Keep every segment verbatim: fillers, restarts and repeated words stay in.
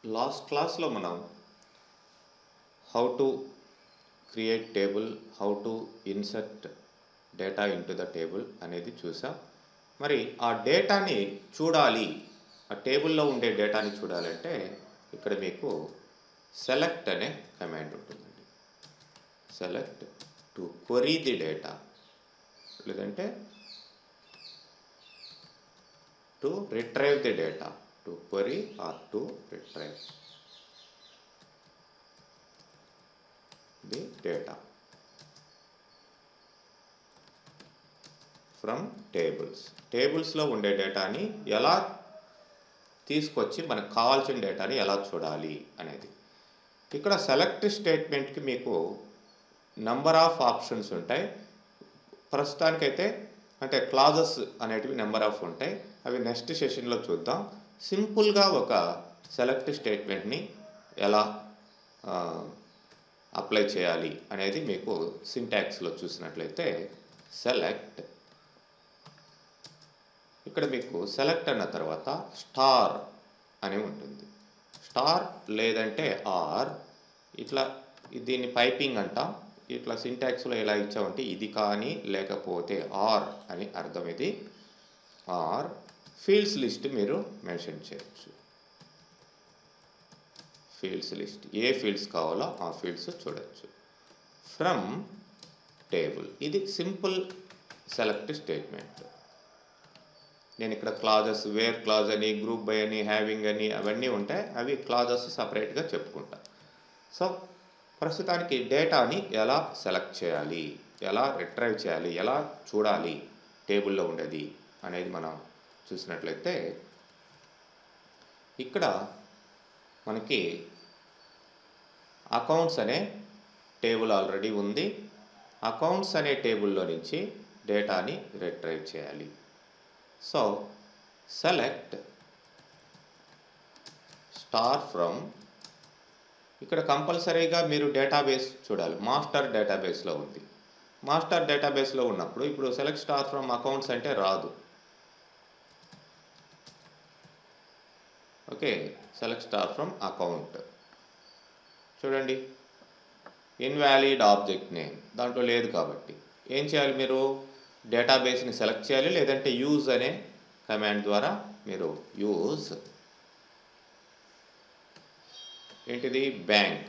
Last క్లాస్లో మనం how to create table, how to insert data into the table అనేది చూసాం. మరి ఆ డేటాని చూడాలి, ఆ టేబుల్లో ఉండే డేటాని చూడాలంటే ఇక్కడ మీకు సెలెక్ట్ అనే కమాండ్ ఉంటుందండి. Select to query the data, లేదంటే to retrieve the data, to query or to retrieve the data from tables. టేబుల్స్లో ఉండే డేటాని ఎలా తీసుకొచ్చి మనకు కావాల్సిన డేటాని ఎలా చూడాలి అనేది. ఇక్కడ సెలెక్ట్ స్టేట్మెంట్కి మీకు నెంబర్ ఆఫ్ ఆప్షన్స్ ఉంటాయి. ప్రస్తుతానికైతే అంటే క్లాజెస్ అనేటివి నెంబర్ ఆఫ్ ఉంటాయి, అవి నెక్స్ట్ సెషన్లో చూద్దాం. సింపుల్గా ఒక సెలెక్ట్ స్టేట్మెంట్ని ఎలా అప్లై చేయాలి అనేది మీకు సింటాక్స్లో చూసినట్లయితే సెలెక్ట్, ఇక్కడ మీకు సెలెక్ట్ అన్న తర్వాత స్టార్ అని ఉంటుంది. స్టార్ లేదంటే ఆర్, ఇట్లా దీన్ని పైపింగ్ అంటాం. ఇట్లా సింటాక్స్లో ఎలా ఇచ్చామంటే ఇది కానీ లేకపోతే ఆర్ అని అర్థం. ఇది ఆర్ ఫీల్డ్స్ లిస్ట్ మీరు మెన్షన్ చేయొచ్చు. ఫీల్డ్స్ లిస్ట్ ఏ ఫీల్డ్స్ కావాలో ఆ ఫీల్డ్స్ చూడొచ్చు. ఫ్రమ్ టేబుల్, ఇది సింపుల్ సెలెక్ట్ స్టేట్మెంట్. నేను ఇక్కడ క్లాజెస్, వేర్ క్లాజ్ అని, గ్రూప్ బై అని, హ్యావింగ్ అని అవన్నీ ఉంటాయి, అవి క్లాజెస్ సపరేట్గా చెప్పుకుంటా. సో ప్రస్తుతానికి డేటాని ఎలా సెలెక్ట్ చేయాలి, ఎలా రిట్రైవ్ చేయాలి, ఎలా చూడాలి టేబుల్లో ఉండేది అనేది మనం చూసినట్లయితే ఇక్కడ మనకి అకౌంట్స్ అనే టేబుల్ ఆల్రెడీ ఉంది. అకౌంట్స్ అనే టేబుల్లో నుంచి డేటాని రిట్రైవ్ చేయాలి. సో సెలెక్ట్ స్టార్ ఫ్రమ్, ఇక్కడ కంపల్సరీగా మీరు డేటాబేస్ చూడాలి. మాస్టర్ డేటాబేస్లో ఉంది. మాస్టర్ డేటాబేస్లో ఉన్నప్పుడు ఇప్పుడు సెలెక్ట్ స్టార్ ఫ్రమ్ అకౌంట్స్ అంటే రాదు. Okay, select star from account చూడండి, ఇన్వాలిడ్ ఆబ్జెక్ట్ నేమ్ దాంట్లో లేదు. కాబట్టి ఏం చేయాలి, మీరు డేటాబేస్ని సెలెక్ట్ చేయాలి, లేదంటే యూజ్ అనే కమాండ్ ద్వారా మీరు యూజ్ ఏంటిది బ్యాంక్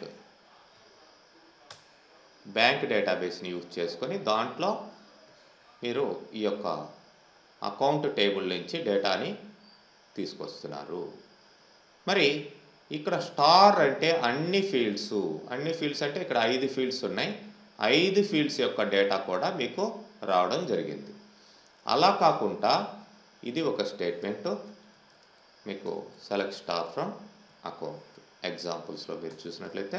బ్యాంక్ డేటాబేస్ని యూజ్ చేసుకొని దాంట్లో మీరు ఈ యొక్క అకౌంట్ టేబుల్ నుంచి డేటాని తీసుకొస్తున్నారు. మరి ఇక్కడ స్టార్ అంటే అన్ని ఫీల్డ్స్, అన్ని ఫీల్డ్స్ అంటే ఇక్కడ ఐదు ఫీల్డ్స్ ఉన్నాయి. ఐదు ఫీల్డ్స్ యొక్క డేటా కూడా మీకు రావడం జరిగింది. అలా కాకుండా ఇది ఒక స్టేట్మెంట్, మీకు సెలెక్ట్ స్టార్ ఫ్రమ్ అకౌంట్. ఎగ్జాంపుల్స్లో మీరు చూసినట్లయితే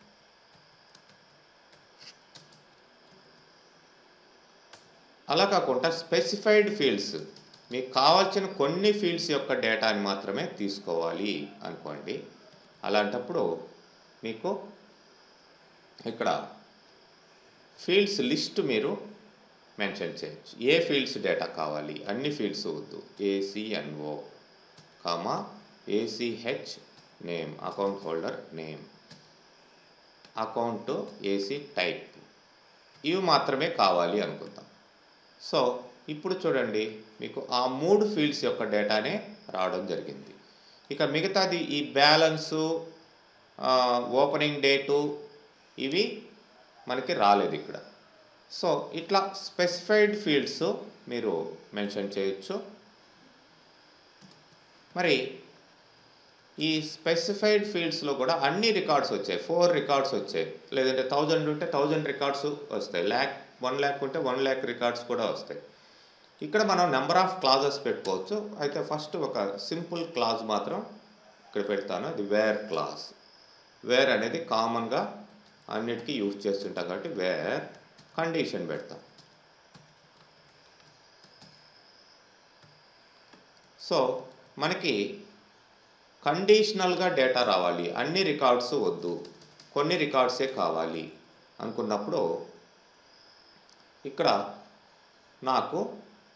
అలా కాకుండా స్పెసిఫైడ్ ఫీల్డ్స్, మీకు కావాల్సిన కొన్ని ఫీల్డ్స్ యొక్క డేటాని మాత్రమే తీసుకోవాలి అనుకోండి. అలాంటప్పుడు మీకు ఇక్కడ ఫీల్డ్స్ లిస్ట్ మీరు మెన్షన్ చేయొచ్చు. ఏ ఫీల్డ్స్ డేటా కావాలి, అన్ని ఫీల్డ్స్ వద్దు. ACNO comma ACH name, account holder name, account AC type, ఇవి మాత్రమే కావాలి అనుకుందాం. సో ఇప్పుడు చూడండి, మీకు ఆ మూడు ఫీల్డ్స్ యొక్క డేటానే రావడం జరిగింది. ఇక మిగతాది ఈ బ్యాలెన్సు, ఓపెనింగ్ డేటు ఇవి మనకి రాలేదు ఇక్కడ. సో ఇట్లా స్పెసిఫైడ్ ఫీల్డ్స్ మీరు మెన్షన్ చేయొచ్చు. మరి ఈ స్పెసిఫైడ్ ఫీల్డ్స్లో కూడా అన్ని రికార్డ్స్ వచ్చాయి, ఫోర్ రికార్డ్స్ వచ్చాయి. లేదంటే థౌజండ్ ఉంటే థౌజండ్ రికార్డ్స్ వస్తాయి, ల్యాక్ వన్ ల్యాక్ ఉంటే వన్ ల్యాక్ రికార్డ్స్ కూడా వస్తాయి. ఇక్కడ మనం నెంబర్ ఆఫ్ క్లాజెస్ పెట్టుకోవచ్చు. అయితే ఫస్ట్ ఒక సింపుల్ క్లాజ్ మాత్రం ఇక్కడ పెడతాను, అది వేర్ క్లాజ్. వేర్ అనేది కామన్గా అన్నిటికీ యూజ్ చేస్తుంటాం కాబట్టి వేర్ కండిషన్ పెడతాం. సో మనకి కండిషనల్గా డేటా రావాలి, అన్ని రికార్డ్స్ వద్దు, కొన్ని రికార్డ్సే కావాలి అనుకున్నప్పుడు ఇక్కడ నాకు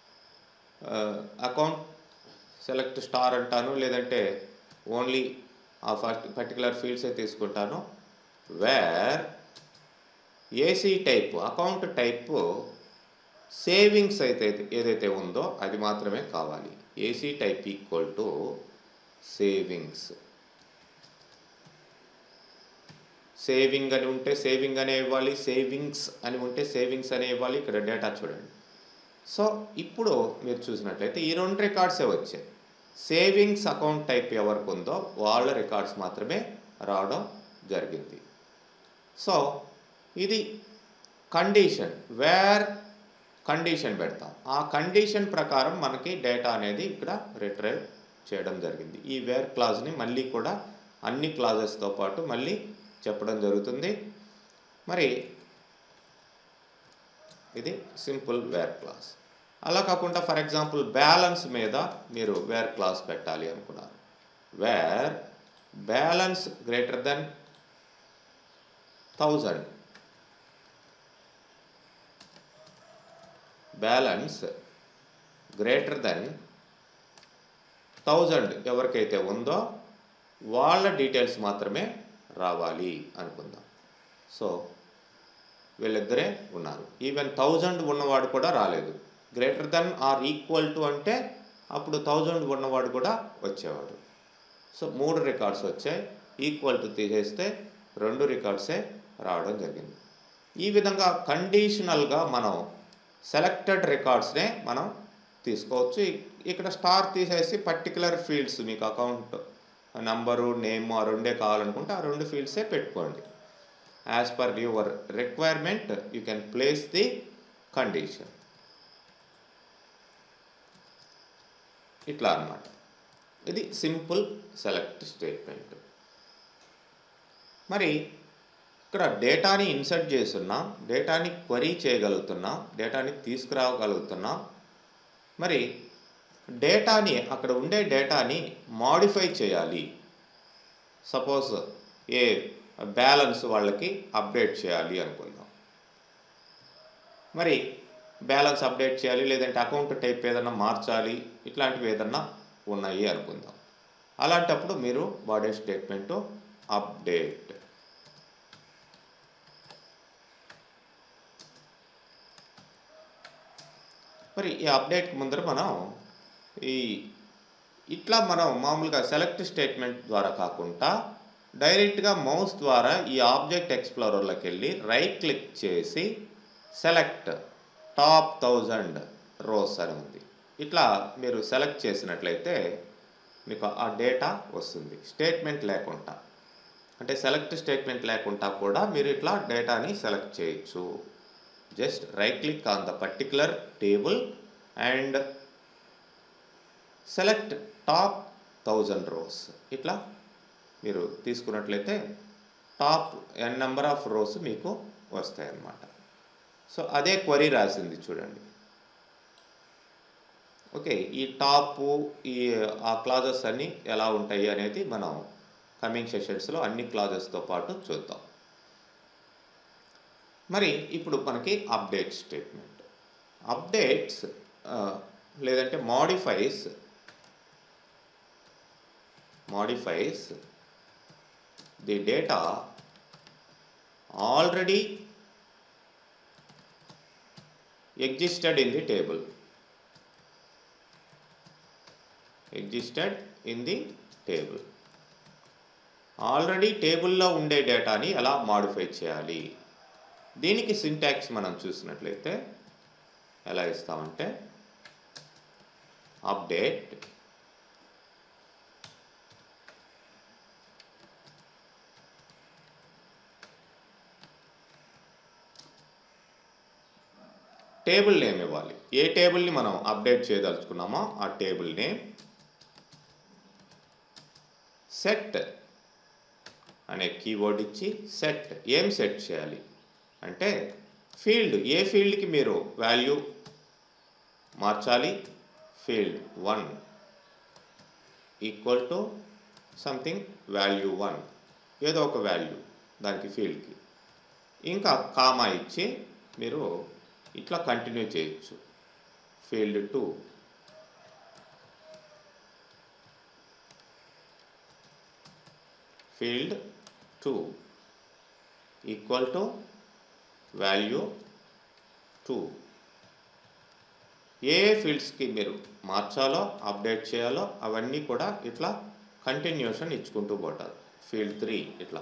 అకౌంట్ సెలెక్ట్ స్టార్ అంటాను, లేదంటే ఓన్లీ ఆ పర్టికులర్ ఫీల్డ్సే తీసుకుంటాను. Where AC type account type savings అయితే ఏదైతే ఉందో అది మాత్రమే కావాలి. AC type equal to savings. Saving అని ఉంటే సేవింగ్ అనే ఇవ్వాలి, సేవింగ్స్ అని ఉంటే సేవింగ్స్ అనే ఇవ్వాలి. ఇక్కడ డేటా చూడండి. సో ఇప్పుడు మీరు చూసినట్లయితే ఈ రెండు రికార్డ్సే వచ్చాయి. సేవింగ్స్ అకౌంట్ టైప్ ఎవరికి ఉందో వాళ్ళ రికార్డ్స్ మాత్రమే రావడం జరిగింది. సో ఇది కండిషన్, వేర్ కండిషన్ పెడతాం. ఆ కండిషన్ ప్రకారం మనకి డేటా అనేది ఇక్కడ రిట్రైవ్ చేయడం జరిగింది. ఈ వేర్ క్లాజ్ని మళ్ళీ కూడా అన్ని క్లాజెస్తో పాటు మళ్ళీ చెప్పడం జరుగుతుంది. మరి ఇది సింపుల్ వేర్ క్లాస్. అలా కాకుండా ఫర్ ఎగ్జాంపుల్ బ్యాలెన్స్ మీద మీరు వేర్ క్లాస్ పెట్టాలి అనుకున్నారు. Where balance greater then thousand, balance greater then thousand ఎవరికైతే ఉందో వాళ్ళ డీటెయిల్స్ మాత్రమే రావాలి అనుకుందాం. సో వీళ్ళిద్దరే ఉన్నారు. ఈవెన్ థౌజండ్ ఉన్నవాడు కూడా రాలేదు. Greater then or equal to అంటే అప్పుడు థౌజండ్ ఉన్నవాడు కూడా వచ్చేవాడు. సో మూడు రికార్డ్స్ వచ్చాయి. ఈక్వల్ టు తీసేస్తే రెండు రికార్డ్సే రావడం జరిగింది. ఈ విధంగా కండిషనల్గా మనం సెలెక్టెడ్ రికార్డ్స్నే మనం తీసుకోవచ్చు. ఇక్కడ స్టార్ తీసేసి పర్టికులర్ ఫీల్డ్స్ మీకు అకౌంట్ నంబరు నేమ్ ఆ రెండే కావాలనుకుంటే ఆ రెండు ఫీల్డ్సే పెట్టుకోండి. As per your requirement you can place the condition. ఇట్లా అన్నమాట. ఇది సింపుల్ సెలెక్ట్ స్టేట్మెంట్. మరి ఇక్కడ డేటాని ఇన్సర్ట్ చేస్తున్నాం, డేటాని క్వరీ చేయగలుగుతున్నాం, డేటాని తీసుకురాగలుగుతున్నాం. మరి డేటాని అక్కడ ఉండే డేటాని మాడిఫై చేయాలి. సపోజ్ ఏ బ్యాలెన్స్ వాళ్ళకి అప్డేట్ చేయాలి అనుకుందాం. మరి బ్యాలెన్స్ అప్డేట్ చేయాలి, లేదంటే అకౌంట్ టైప్ ఏదన్నా మార్చాలి, ఇట్లాంటివి ఏదన్నా ఉన్నాయి అనుకుందాం. అలాంటప్పుడు మీరు వాడే స్టేట్మెంటు అప్డేట్. మరి ఈ అప్డేట్కి ముందర మనం ఈ ఇట్లా మనం మామూలుగా సెలెక్ట్ స్టేట్మెంట్ ద్వారా కాకుండా డైరెక్ట్గా మౌస్ ద్వారా ఈ ఆబ్జెక్ట్ ఎక్స్ప్లోరర్లోకి వెళ్ళి రైట్ క్లిక్ చేసి సెలెక్ట్ టాప్ థౌజండ్ రోస్ అని ఉంది. ఇట్లా మీరు సెలెక్ట్ చేసినట్లయితే మీకు ఆ డేటా వస్తుంది స్టేట్మెంట్ లేకుండా. అంటే సెలెక్ట్ స్టేట్మెంట్ లేకుండా కూడా మీరు ఇట్లా డేటాని సెలెక్ట్ చేయొచ్చు. Just right click on the particular table and select top thousand rows. ఇట్లా మీరు తీసుకున్నట్లయితే top N number of rows మీకు వస్తాయి అన్నమాట. సో అదే క్వరీ రాసింది చూడండి. ఓకే, ఈ టాపు ఈ ఆ క్లాజెస్ అన్నీ ఎలా ఉంటాయి అనేది మనం కమింగ్ సెషన్స్లో అన్ని క్లాజెస్తో పాటు చూద్దాం. మరి ఇప్పుడు మనకి అప్డేట్ స్టేట్మెంట్. అప్డేట్స్ లేదంటే modifies modifies the data already existed in the table. Existed in the table. Already టేబుల్లో ఉండే డేటాని ఎలా మాడిఫై చేయాలి? దీనికి సింటాక్స్ మనం చూసినట్లయితే ఎలా ఇస్తామంటే అప్డేట్ టేబుల్ నేమ్ ఇవ్వాలి. ఏ టేబుల్ని మనం అప్డేట్ చేయదలుచుకున్నామో ఆ టేబుల్ నేమ్, సెట్ అనే కీవర్డ్ ఇచ్చి సెట్ ఏం సెట్ చేయాలి అంటే ఫీల్డ్, ఏ ఫీల్డ్కి మీరు వాల్యూ మార్చాలి. Field one equal to something value one, ఏదో ఒక వాల్యూ దానికి ఫీల్డ్కి. ఇంకా కామా ఇచ్చి మీరు ఇట్లా కంటిన్యూ చేయొచ్చు. Field two field two equal to value two. ఏ ఫీల్డ్స్కి మీరు మార్చాలో అప్డేట్ చేయాలో అవన్నీ కూడా ఇట్లా కంటిన్యూషన్ ఇచ్చుకుంటూ పోతారు. ఫీల్డ్ త్రీ ఇట్లా.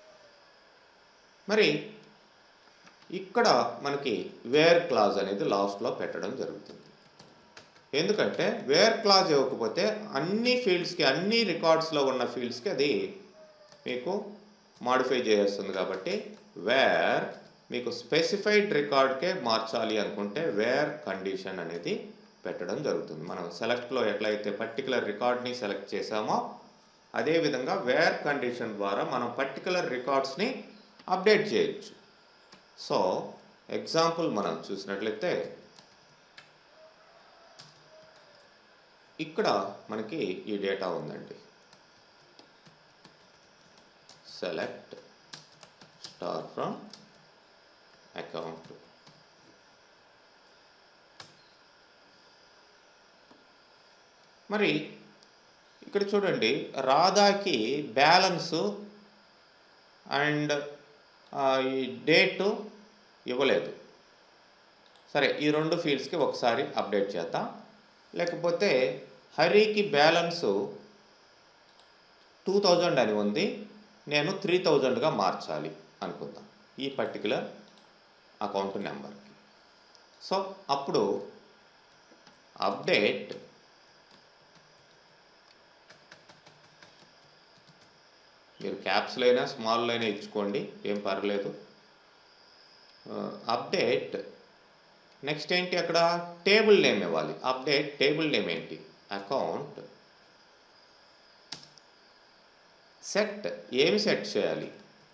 మరి ఇక్కడ మనకి వేర్ క్లాజ్ అనేది లాస్ట్లో పెట్టడం జరుగుతుంది. ఎందుకంటే వేర్ క్లాజ్ ఇవ్వకపోతే అన్ని ఫీల్డ్స్కి అన్ని రికార్డ్స్లో ఉన్న ఫీల్డ్స్కి అది మీకు మాడిఫై చేస్తుంది. కాబట్టి వేర్ మీకు స్పెసిఫైడ్ రికార్డ్కే మార్చాలి అనుకుంటే వేర్ కండిషన్ అనేది పెట్టడం జరుగుతుంది. మనం సెలెక్ట్లో ఎట్లయితే పర్టికులర్ రికార్డ్ని సెలెక్ట్ చేసామో అదేవిధంగా వేర్ కండిషన్ ద్వారా మనం పర్టికులర్ రికార్డ్స్ని అప్డేట్ చేయొచ్చు. సో ఎగ్జాంపుల్ మనం చూసినట్లయితే ఇక్కడ మనకి ఈ డేటా ఉందండి. Select star from account. మరి ఇక్కడ చూడండి, రాధాకి బ్యాలెన్సు అండ్ ఈ డేటు ఇవ్వలేదు. సరే, ఈ రెండు ఫీల్డ్స్కి ఒకసారి అప్డేట్ చేద్దాం. లేకపోతే హరికి బ్యాలెన్సు టూ థౌజండ్ అని ఉంది, నేను త్రీ థౌజండ్గా మార్చాలి అనుకుందాం ఈ పర్టికులర్ అకౌంట్ నెంబర్కి. సో అప్పుడు అప్డేట్ మీరు క్యాప్స్లో అయినా స్మాల్లో అయినా ఇచ్చుకోండి, ఏం పర్లేదు. అప్డేట్ నెక్స్ట్ ఏంటి, అక్కడ టేబుల్ నేమ్ ఇవ్వాలి. అప్డేట్ టేబుల్ నేమ్ ఏంటి, అకౌంట్ సెట్. ఏమి సెట్ చేయాలి,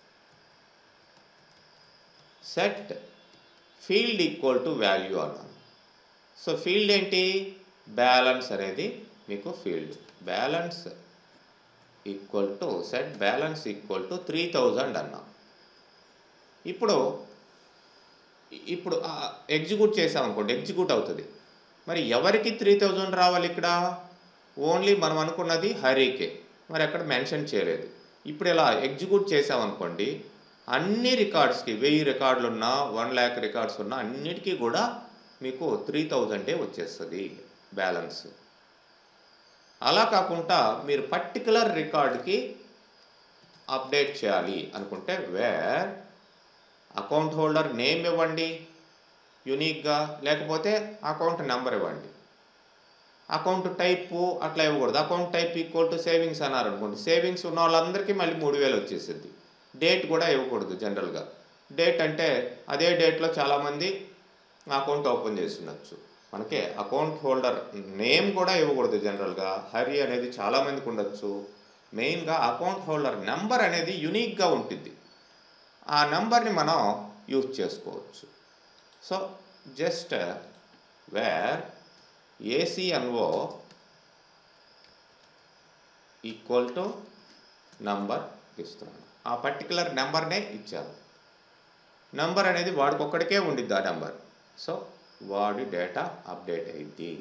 set field equal to value అన్నాను. సో ఫీల్డ్ ఏంటి, బ్యాలెన్స్ అనేది మీకు field. Balance equal to set balance equal to three thousand అన్నాం. ఇప్పుడు ఇప్పుడు ఎగ్జిక్యూట్ చేసాం అనుకోండి, ఎగ్జిక్యూట్ అవుతుంది. మరి ఎవరికి త్రీ థౌజండ్ రావాలి ఇక్కడ, ఓన్లీ మనం అనుకున్నది హరికే, మరి అక్కడ మెన్షన్ చేయలేదు. ఇప్పుడు ఇలా ఎగ్జిక్యూట్ చేసామనుకోండి, అన్ని రికార్డ్స్కి వెయ్యి రికార్డులు ఉన్నా వన్ ల్యాక్ రికార్డ్స్ ఉన్నా అన్నిటికీ కూడా మీకు త్రీ థౌజండే వచ్చేస్తుంది బ్యాలెన్స్. అలా కాకుండా మీరు పర్టికులర్ రికార్డ్కి అప్డేట్ చేయాలి అనుకుంటే వేర్ అకౌంట్ హోల్డర్ నేమ్ ఇవ్వండి యూనిక్గా, లేకపోతే అకౌంట్ నెంబర్ ఇవ్వండి. అకౌంట్ టైపు అట్లా ఇవ్వకూడదు. Account type equal to savings అన్నారు అనుకోండి, సేవింగ్స్ ఉన్న వాళ్ళందరికీ మళ్ళీ మూడు వేలు వచ్చేసింది. డేట్ కూడా ఇవ్వకూడదు జనరల్గా. డేట్ అంటే అదే డేట్లో చాలామంది అకౌంట్ ఓపెన్ చేసి ఉండొచ్చు. మనకి అకౌంట్ హోల్డర్ నేమ్ కూడా ఇవ్వకూడదు జనరల్గా. హరి అనేది చాలామందికి ఉండొచ్చు. మెయిన్గా అకౌంట్ హోల్డర్ నెంబర్ అనేది యునిక్గా ఉంటుంది, ఆ నెంబర్ని మనం యూజ్ చేసుకోవచ్చు. So just where A C N O equal to number ఇస్తున్నాను. ఆ పర్టికులర్ నెంబర్నే ఇచ్చారు. నెంబర్ అనేది వాడికొక్కడికే ఉండిద్ది ఆ నెంబర్. సో వాడి డేటా అప్డేట్ అయింది.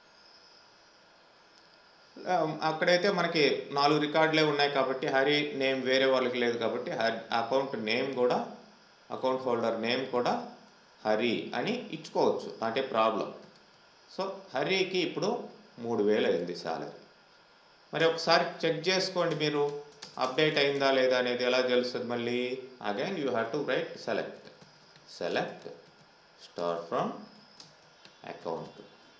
అక్కడైతే మనకి నాలుగు రికార్డులే ఉన్నాయి కాబట్టి హరి నేమ్ వేరే వాళ్ళకి లేదు కాబట్టి హరి అకౌంట్ నేమ్ కూడా అకౌంట్ హోల్డర్ నేమ్ కూడా హరి అని ఇచ్చుకోవచ్చు, అంటే ప్రాబ్లం. సో హరికి ఇప్పుడు మూడు వేలు అయింది శాలరీ. మరి ఒకసారి చెక్ చేసుకోండి మీరు, అప్డేట్ అయిందా లేదా అనేది ఎలా తెలుస్తుంది. మళ్ళీ again you have to write select select star from account.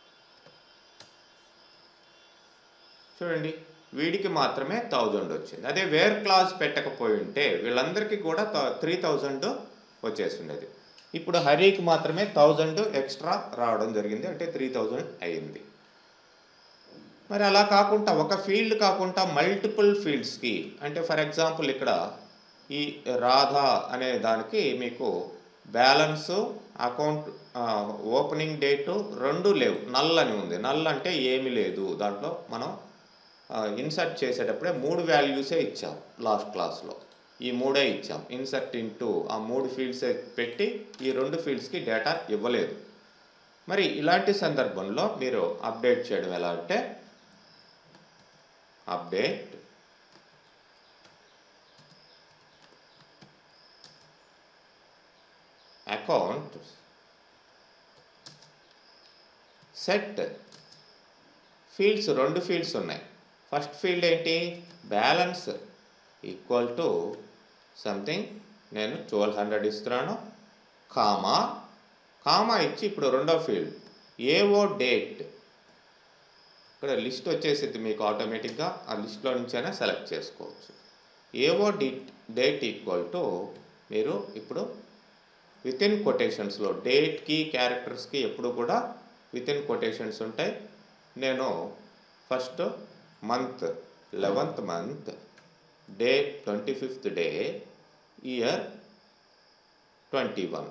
చూడండి, వీడికి మాత్రమే థౌజండ్ వచ్చింది. అదే వేర్ క్లాజ్ పెట్టకపోయి ఉంటే వీళ్ళందరికీ కూడా త్రీ థౌజండ్ వచ్చేసిండేది. ఇప్పుడు హరికి మాత్రమే థౌజండ్ ఎక్స్ట్రా రావడం జరిగింది, అంటే త్రీ థౌజండ్ అయింది. మరి అలా కాకుండా ఒక ఫీల్డ్ కాకుండా మల్టిపుల్ ఫీల్డ్స్కి, అంటే ఫర్ ఎగ్జాంపుల్ ఇక్కడ ఈ రాధా అనే దానికి మీకు బ్యాలెన్సు అకౌంట్ ఓపెనింగ్ డేటు రెండు లేవు, నల్ అని ఉంది. నల్ అంటే ఏమీ లేదు దాంట్లో. మనం ఇన్సర్ట్ చేసేటప్పుడే మూడు వాల్యూసే ఇచ్చాం లాస్ట్ క్లాస్లో, ఈ మూడే ఇచ్చాం. ఇన్సర్ట్ ఇంటూ ఆ మూడు ఫీల్డ్సే పెట్టి ఈ రెండు ఫీల్డ్స్కి డేటా ఇవ్వలేదు. మరి ఇలాంటి సందర్భంలో మీరు అప్డేట్ చేయడం ఎలా అంటే అప్డేట్ అకౌంట్ సెట్ ఫీల్డ్స్ రెండు ఫీల్డ్స్ ఉన్నాయి. ఫస్ట్ ఫీల్డ్ ఏంటి? బ్యాలెన్స్ ఈక్వల్ టు సంథింగ్, నేను ట్వెల్వ్ హండ్రెడ్ ఇస్తున్నాను, కామా కామా ఇచ్చి ఇప్పుడు రెండో ఫీల్డ్ ఏఓ డేట్. ఇక్కడ లిస్ట్ వచ్చేసింది మీకు ఆటోమేటిక్గా, ఆ లిస్ట్లో నుంచి అయినా సెలెక్ట్ చేసుకోవచ్చు. A O date date equal to మీరు ఇప్పుడు విత్ ఇన్ కొటేషన్స్లో డేట్కి క్యారెక్టర్స్కి ఎప్పుడు కూడా విత్ ఇన్ కొటేషన్స్ ఉంటాయి. నేను first month eleventh month, day twenty fifth day, year twenty one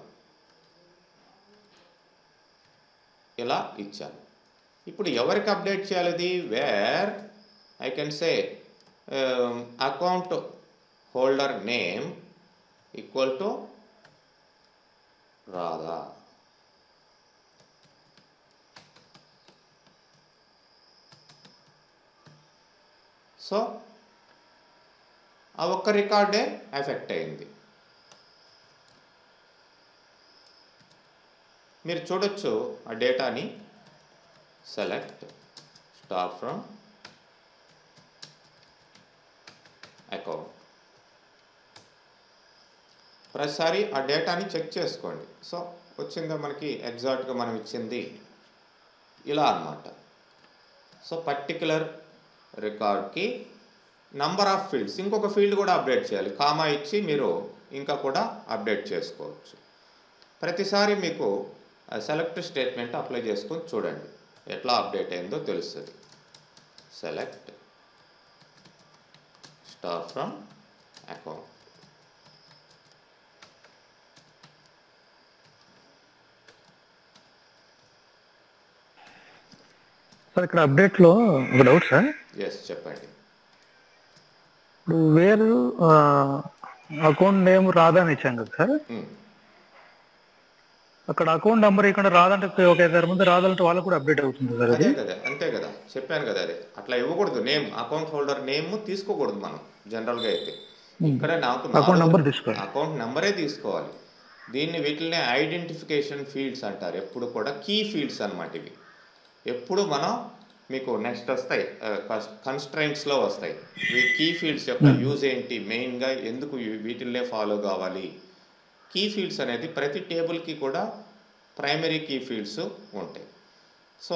ఇలా ఇచ్చాను. ఇప్పుడు ఎవరికి అప్డేట్ చేయాలి? ఇది where I can say account holder name equal to Radha. So ఆ ఒక్క రికార్డే ఎఫెక్ట్ అయింది. మీరు చూడొచ్చు ఆ డేటాని. Select star from account. ప్రతిసారి ఆ డేటాని చెక్ చేసుకోండి. సో వచ్చిందో మనకి ఎగ్జాక్ట్గా మనం ఇచ్చింది ఇలా అన్నమాట. సో పర్టికులర్ రికార్డ్కి నంబర్ ఆఫ్ ఫీల్డ్స్, ఇంకొక ఫీల్డ్ కూడా అప్డేట్ చేయాలి. కామా ఇచ్చి మీరు ఇంకా కూడా అప్డేట్ చేసుకోవచ్చు. ప్రతిసారి మీకు సెలెక్ట్ స్టేట్మెంట్ అప్లై చేసుకొని చూడండి ఎట్లా అప్డేట్ అయిందో తెలుస్తుంది. Select star from account. Sir ఇక్కడ అప్డేట్లో ఒక డౌట్ సార్. ఎస్ చెప్పండి. ఇప్పుడు వేరు అకౌంట్ నేమ్ రాదా అని ఇచ్చాం కదా సార్. అక్కడ అకౌంట్ నెంబర్ ఇక్కడ రాదంటే ఒక ఐదారు మంది రాదంటే వాళ్ళకు కూడా అప్డేట్ అవుతుంది సార్. అదే కదా, అంతే కదా, చెప్పాను కదా. అదే అట్లా ఇవ్వకూడదు. నేమ్ అకౌంట్ హోల్డర్ నేమ్ తీసుకోకూడదు మనం జనరల్గా అయితే. ఇక్కడ నాకు అకౌంట్ నెంబర్ తీసుకోవాలి, అకౌంట్ నెంబరే తీసుకోవాలి. దీన్ని వీటిని ఐడెంటిఫికేషన్ ఫీల్డ్స్ అంటారు. ఎప్పుడు కూడా కీ ఫీల్డ్స్ అన్నమాట ఇవి. ఎప్పుడు మనం మీకు నెక్స్ట్ వస్తాయి కన్స్ట్రైంట్స్లో వస్తాయి. ఈ కీ ఫీల్డ్స్ యొక్క యూజ్ ఏంటి, మెయిన్గా ఎందుకు వీటిల్నే ఫాలో కావాలి. కీ ఫీల్డ్స్ అనేది ప్రతి టేబుల్కి కూడా ప్రైమరీ కీ ఫీల్డ్స్ ఉంటాయి. సో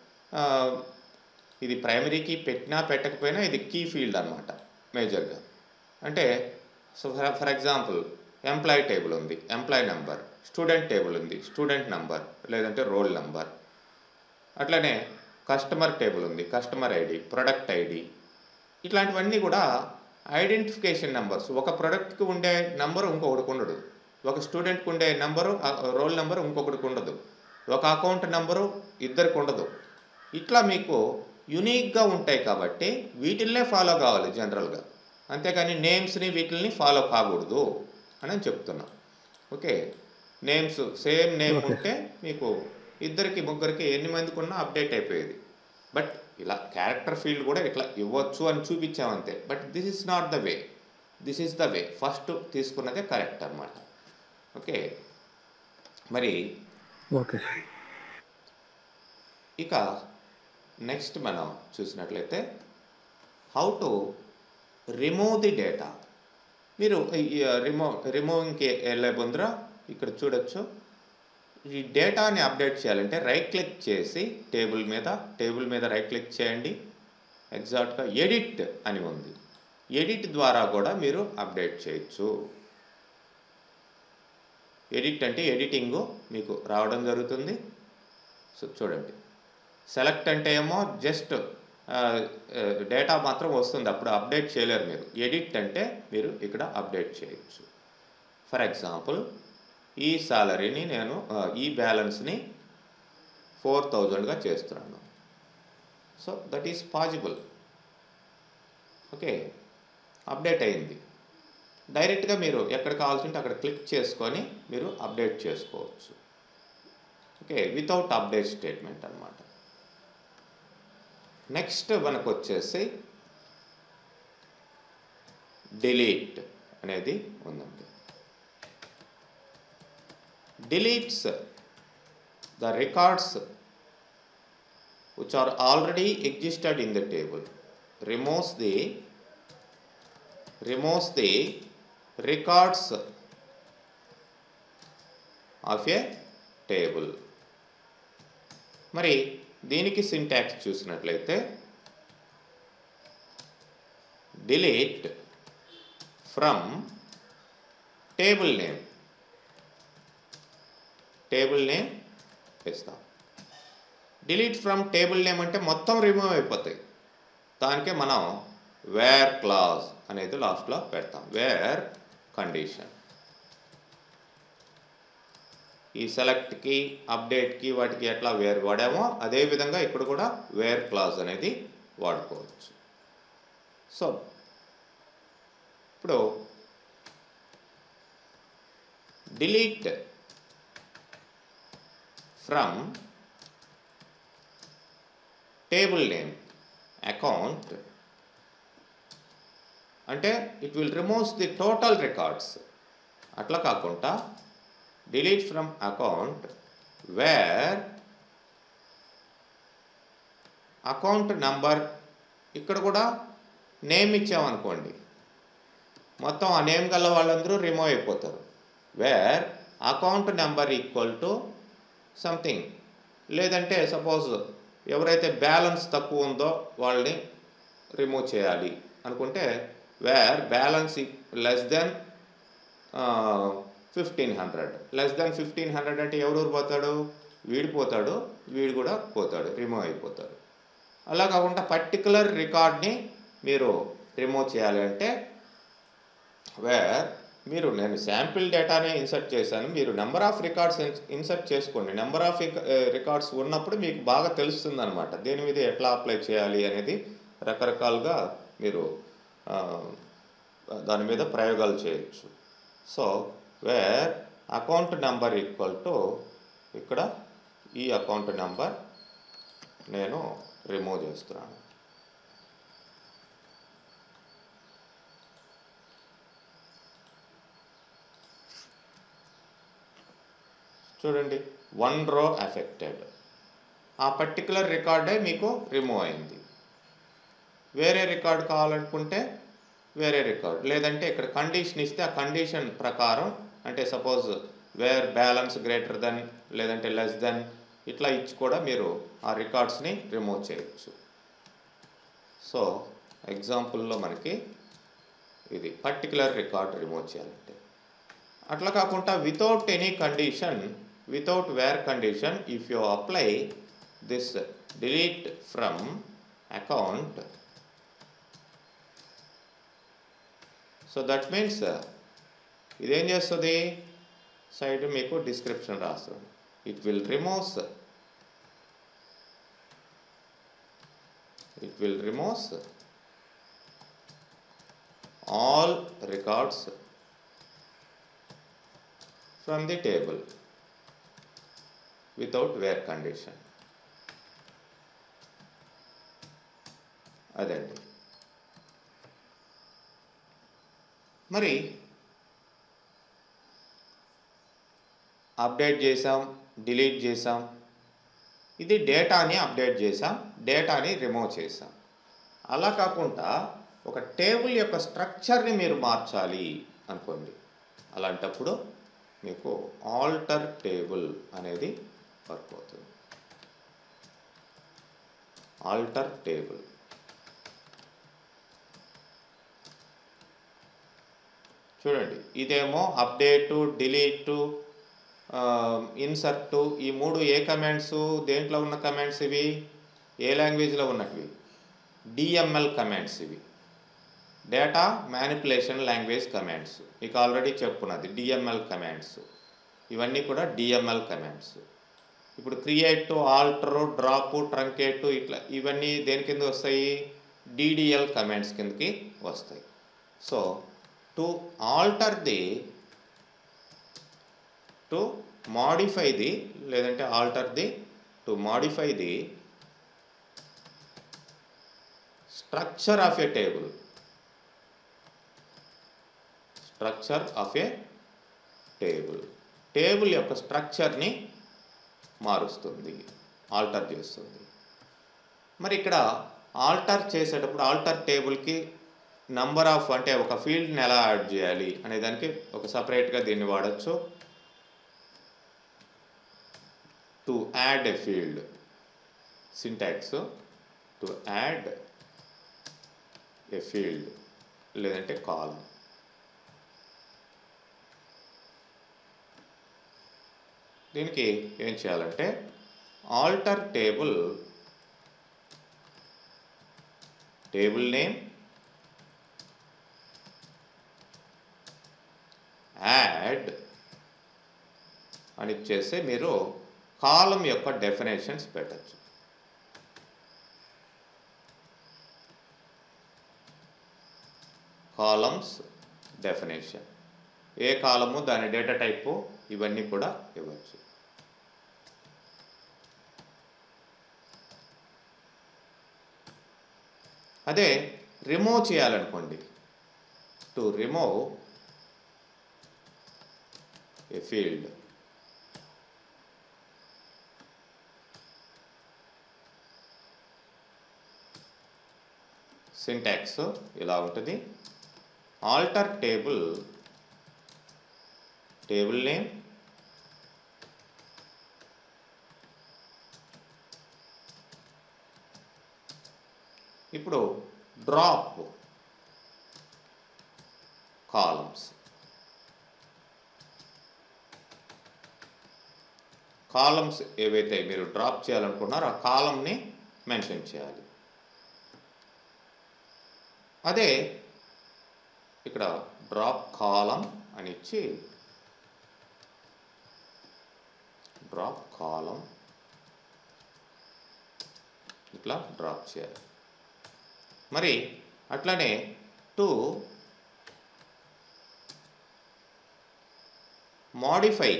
ఇది ప్రైమరీ కీ పెట్టినా పెట్టకపోయినా ఇది కీ ఫీల్డ్ అనమాట మేజర్గా. అంటే so for example employee table ఉంది, ఎంప్లాయీ నెంబర్. స్టూడెంట్ టేబుల్ ఉంది, స్టూడెంట్ నెంబర్ లేదంటే రోల్ నెంబర్. అట్లనే కస్టమర్ టేబుల్ ఉంది, కస్టమర్ ఐడి, ప్రొడక్ట్ ఐడి. ఇట్లాంటివన్నీ కూడా ఐడెంటిఫికేషన్ నెంబర్స్. ఒక ప్రొడక్ట్కి ఉండే నెంబరు ఇంకొకటికి ఉండదు, ఒక స్టూడెంట్కి ఉండే నెంబరు రోల్ నెంబరు ఇంకొకటికి ఉండదు, ఒక అకౌంట్ నెంబరు ఇద్దరికి ఉండదు. ఇట్లా మీకు యునీక్గా ఉంటాయి కాబట్టి వీటిల్నే ఫాలో కావాలి జనరల్గా. అంతేకాని నేమ్స్ని వీటిల్ని ఫాలో కాకూడదు అని చెప్తున్నాం. ఓకే, నేమ్స్ సేమ్ నేమ్ ఉంటే మీకు ఇద్దరికి ముగ్గురికి ఎన్ని మందికి ఉన్నా అప్డేట్ అయిపోయేది. బట్ ఇలా క్యారెక్టర్ ఫీల్డ్ కూడా ఇట్లా ఇవ్వచ్చు అని చూపించామంతే. But this is not the way, this is the way. First తీసుకున్నదే కరెక్ట్ అన్నమాట. ఓకే, మరి ఓకే ఇక నెక్స్ట్ మనం చూసినట్లయితే how to remove the data. మీరు రిమూవ్ రిమూవింగ్కి వెళ్ళే ముందర ఇక్కడ చూడొచ్చు. ఈ డేటాని అప్డేట్ చేయాలంటే రైట్ క్లిక్ చేసి టేబుల్ మీద టేబుల్ మీద రైట్ క్లిక్ చేయండి. ఎగ్జాక్ట్గా ఎడిట్ అని ఉంది. ఎడిట్ ద్వారా కూడా మీరు అప్డేట్ చేయొచ్చు. ఎడిట్ అంటే ఎడిటింగు మీకు రావడం జరుగుతుంది. సో చూడండి, సెలెక్ట్ అంటే ఏమో జస్ట్ డేటా మాత్రం వస్తుంది, అప్పుడు అప్డేట్ చేయలేరు మీరు. ఎడిట్ అంటే మీరు ఇక్కడ అప్డేట్ చేయొచ్చు. ఫర్ ఎగ్జాంపుల్ ఈ సాలరీని నేను ఈ బ్యాలెన్స్ని ఫోర్ థౌజండ్గా చేస్తున్నాను. So that is possible. Okay, update అయింది. డైరెక్ట్గా మీరు ఎక్కడ కావాల్సింటే అక్కడ క్లిక్ చేసుకొని మీరు అప్డేట్ చేసుకోవచ్చు. ఓకే, వితౌట్ అప్డేట్ స్టేట్మెంట్ అన్నమాట. నెక్స్ట్ మనకు వచ్చేసి డిలీట్ అనేది ఉందండి. deletes the records which are already existed in the table, removes the removes the records of a table. మరి దీనికి సింటాక్స్ చూసినట్లయితే delete from table name, table name ఇస్తాం. delete from table name అంటే మొత్తం రిమూవ్ అయిపోతాయి. దానికే మనం వేర్ క్లాజ్ అనేది లాస్ట్లో పెడతాం. వేర్ కండిషన్ ఈ సెలెక్ట్కి అప్డేట్కి వాటికి ఎట్లా వేర్ వాడామో అదేవిధంగా ఇక్కడ కూడా వేర్ క్లాజ్ అనేది వాడుకోవచ్చు. సో ఇప్పుడు delete from table name account అంటే it will removes the total records. అట్లా కాకుండా delete from account where account number, ఇక్కడ కూడా నేమ్ ఇచ్చామనుకోండి మొత్తం ఆ నేమ్ గల వాళ్ళందరూ రిమూవ్ అయిపోతారు. Where account number equal to something, లేదంటే సపోజ్ ఎవరైతే బ్యాలెన్స్ తక్కువ ఉందో వాళ్ళని రిమూవ్ చేయాలి అనుకుంటే where balance less then fifteen hundred less then fifteen hundred అంటే ఎవరు పోతాడు, వీడు పోతాడు, వీడు కూడా పోతాడు, రిమూవ్ అయిపోతాడు. అలా కాకుండా పర్టికులర్ రికార్డ్ని మీరు రిమూవ్ చేయాలి అంటే వేర్ మీరు నేను శాంపిల్ డేటానే ఇన్సర్ట్ చేశాను, మీరు నెంబర్ ఆఫ్ రికార్డ్స్ ఇన్సర్ట్ చేసుకోండి. నెంబర్ ఆఫ్ రికార్డ్స్ ఉన్నప్పుడు మీకు బాగా తెలుస్తుంది అనమాట దేని మీద ఎట్లా అప్లై చేయాలి అనేది. రకరకాలుగా మీరు దాని మీద ప్రయోగాలు చేయొచ్చు. So where account number equal to ఇక్కడ ఈ అకౌంట్ నెంబర్ నేను రిమూవ్ చేస్తున్నాను. చూడండి, వన్ రో అఫెక్టెడ్, ఆ పర్టికులర్ రికార్డే మీకు రిమూవ్ అయింది. వేరే రికార్డ్ కావాలనుకుంటే వేరే రికార్డ్, లేదంటే ఇక్కడ కండిషన్ ఇస్తే ఆ కండిషన్ ప్రకారం అంటే suppose where balance greater then లేదంటే లెస్ దెన్ ఇట్లా ఇచ్చి కూడా మీరు ఆ రికార్డ్స్ని రిమూవ్ చేయొచ్చు. సో ఎగ్జాంపుల్లో మనకి ఇది పర్టికులర్ రికార్డ్ రిమూవ్ చేయాలంటే. అట్లా కాకుండా without any condition, without where condition, if you apply this delete from account, so that means ఇదేం చేస్తుంది, సైడ్ మీకు డిస్క్రిప్షన్ రాస్తుంది. It will removes it will removes all records from the table without where condition. అదండి. మరి update చేసాం, delete చేసాం, ఇది డేటాని అప్డేట్ చేసాం, డేటాని రిమూవ్ చేసాం. అలా కాకుండా ఒక టేబుల్ యొక్క స్ట్రక్చర్ని మీరు మార్చాలి అనుకోండి, అలాంటప్పుడు మీకు ఆల్టర్ టేబుల్ అనేది వర్క్ అవుతుంది. ఆల్టర్ టేబుల్ చూడండి, ఇదేమో అప్డేటు, డిలీటు, ఇన్సర్టు, ఈ మూడు ఏ కమాండ్స్, దేంట్లో ఉన్న కమాండ్స్ ఇవి, ఏ లాంగ్వేజ్లో ఉన్నవి, డిఎంఎల్ కమాండ్స్ ఇవి, డేటా మ్యానిపులేషన్ లాంగ్వేజ్ కమాండ్స్. మీకు ఆల్రెడీ చెప్పున్నది డిఎంఎల్ కమాండ్స్, ఇవన్నీ కూడా డిఎంఎల్ కమాండ్స్. ఇప్పుడు క్రియేట్, ఆల్టరు, డ్రాపు, ట్రంకేటు ఇట్లా ఇవన్నీ దేని కింద వస్తాయి, డిడిఎల్ కమాండ్స్ కిందకి వస్తాయి. So to alter the to modify the లేదంటే alter the to modify the structure of a table structure of a table table యొక్క స్ట్రక్చర్ని మారుస్తుంది, ఆల్టర్ చేస్తుంది. మరి ఇక్కడ ఆల్టర్ చేసేటప్పుడు ఆల్టర్ టేబుల్కి నంబర్ ఆఫ్ అంటే ఒక ఫీల్డ్ని ఎలా యాడ్ చేయాలి అనే దానికి ఒక సపరేట్గా దీన్ని వాడచ్చు. To add a field syntax to add a field లేదంటే కాలం. దీనికి ఏం చేయాలంటే alter table table name add అని ఇచ్చేస్తే మీరు కాలం యొక్క డెఫినేషన్స్ పెట్టచ్చు. కాలమ్స్ డెఫినేషన్, ఏ కాలము దాని డేటా టైపు ఇవన్నీ కూడా ఇవ్వచ్చు. అదే రిమూవ్ చేయాలనుకోండి, to remove a field syntax ఇలా ఉంటుంది. ఆల్టర్ టేబుల్ టేబుల్ నేమ్ ఇప్పుడు డ్రాప్ కాలమ్స్, కాలమ్స్ ఏవైతే మీరు డ్రాప్ చేయాలనుకున్నారో ఆ కాలంని మెన్షన్ చేయాలి. అదే ఇక్కడ డ్రాప్ కాలం అని ఇచ్చి డ్రాప్ కాలం ఇట్లా డ్రాప్ చేయాలి. మరి అట్లానే టు మోడిఫై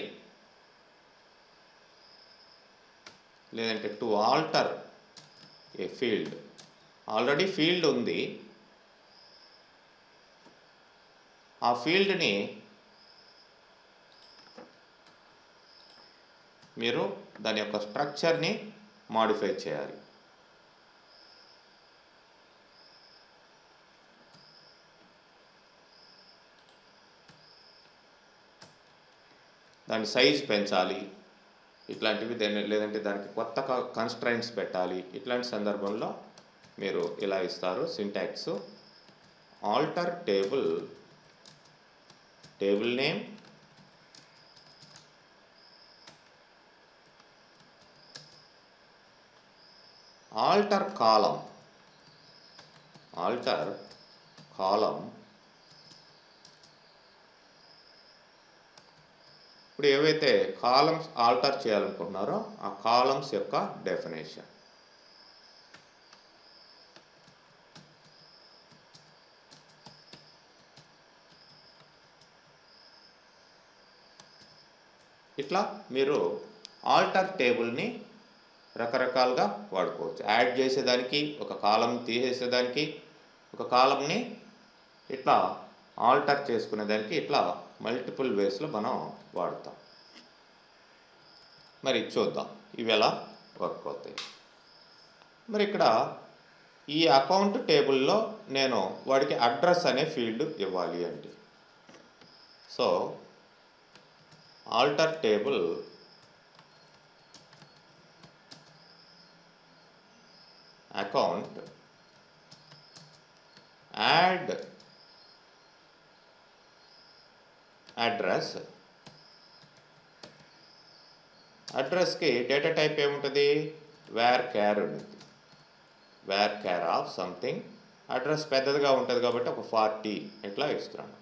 లేదంటే to alter a field, already field ఉంది, ఆ ఫీల్డ్ని మీరు దాని యొక్క స్ట్రక్చర్ని మాడిఫై చేయాలి. దాని సైజ్ పెంచాలి, ఇట్లాంటివి దాన్ని లేదంటే దానికి కొత్త కన్స్ట్రైంట్స్ పెట్టాలి. ఇట్లాంటి సందర్భంలో మీరు ఇలా ఇస్తారు syntax alter table table name alter column alter column. ఇప్పుడు ఏవైతే కాలమ్స్ ఆల్టర్ చేయాలనుకుంటున్నారో ఆ కాలమ్స్ యొక్క డెఫినేషన్. ఇట్లా మీరు ఆల్టర్ టేబుల్ని రకరకాలుగా వాడుకోవచ్చు. యాడ్ చేసేదానికి, ఒక కాలం తీసేసేదానికి, ఒక కాలంని ఇట్లా ఆల్టర్ చేసుకునేదానికి ఇట్లా మల్టిపుల్ వేస్లో మనం వాడతాం. మరి చూద్దాం ఇవి ఎలా వర్క్ అవుతాయి. మరి ఇక్కడ ఈ అకౌంట్ టేబుల్లో నేను వాడికి అడ్రస్ అనే ఫీల్డ్ ఇవ్వాలి అంటే so alter table account add address. అడ్రస్కి డేటా టైప్ ఏముంటుంది, వేర్ క్యార్ ఉంటుంది. Varchar of something. Address పెద్దదిగా ఉంటుంది కాబట్టి ఒక ఫార్టీ ఇట్లా ఇస్తున్నాను.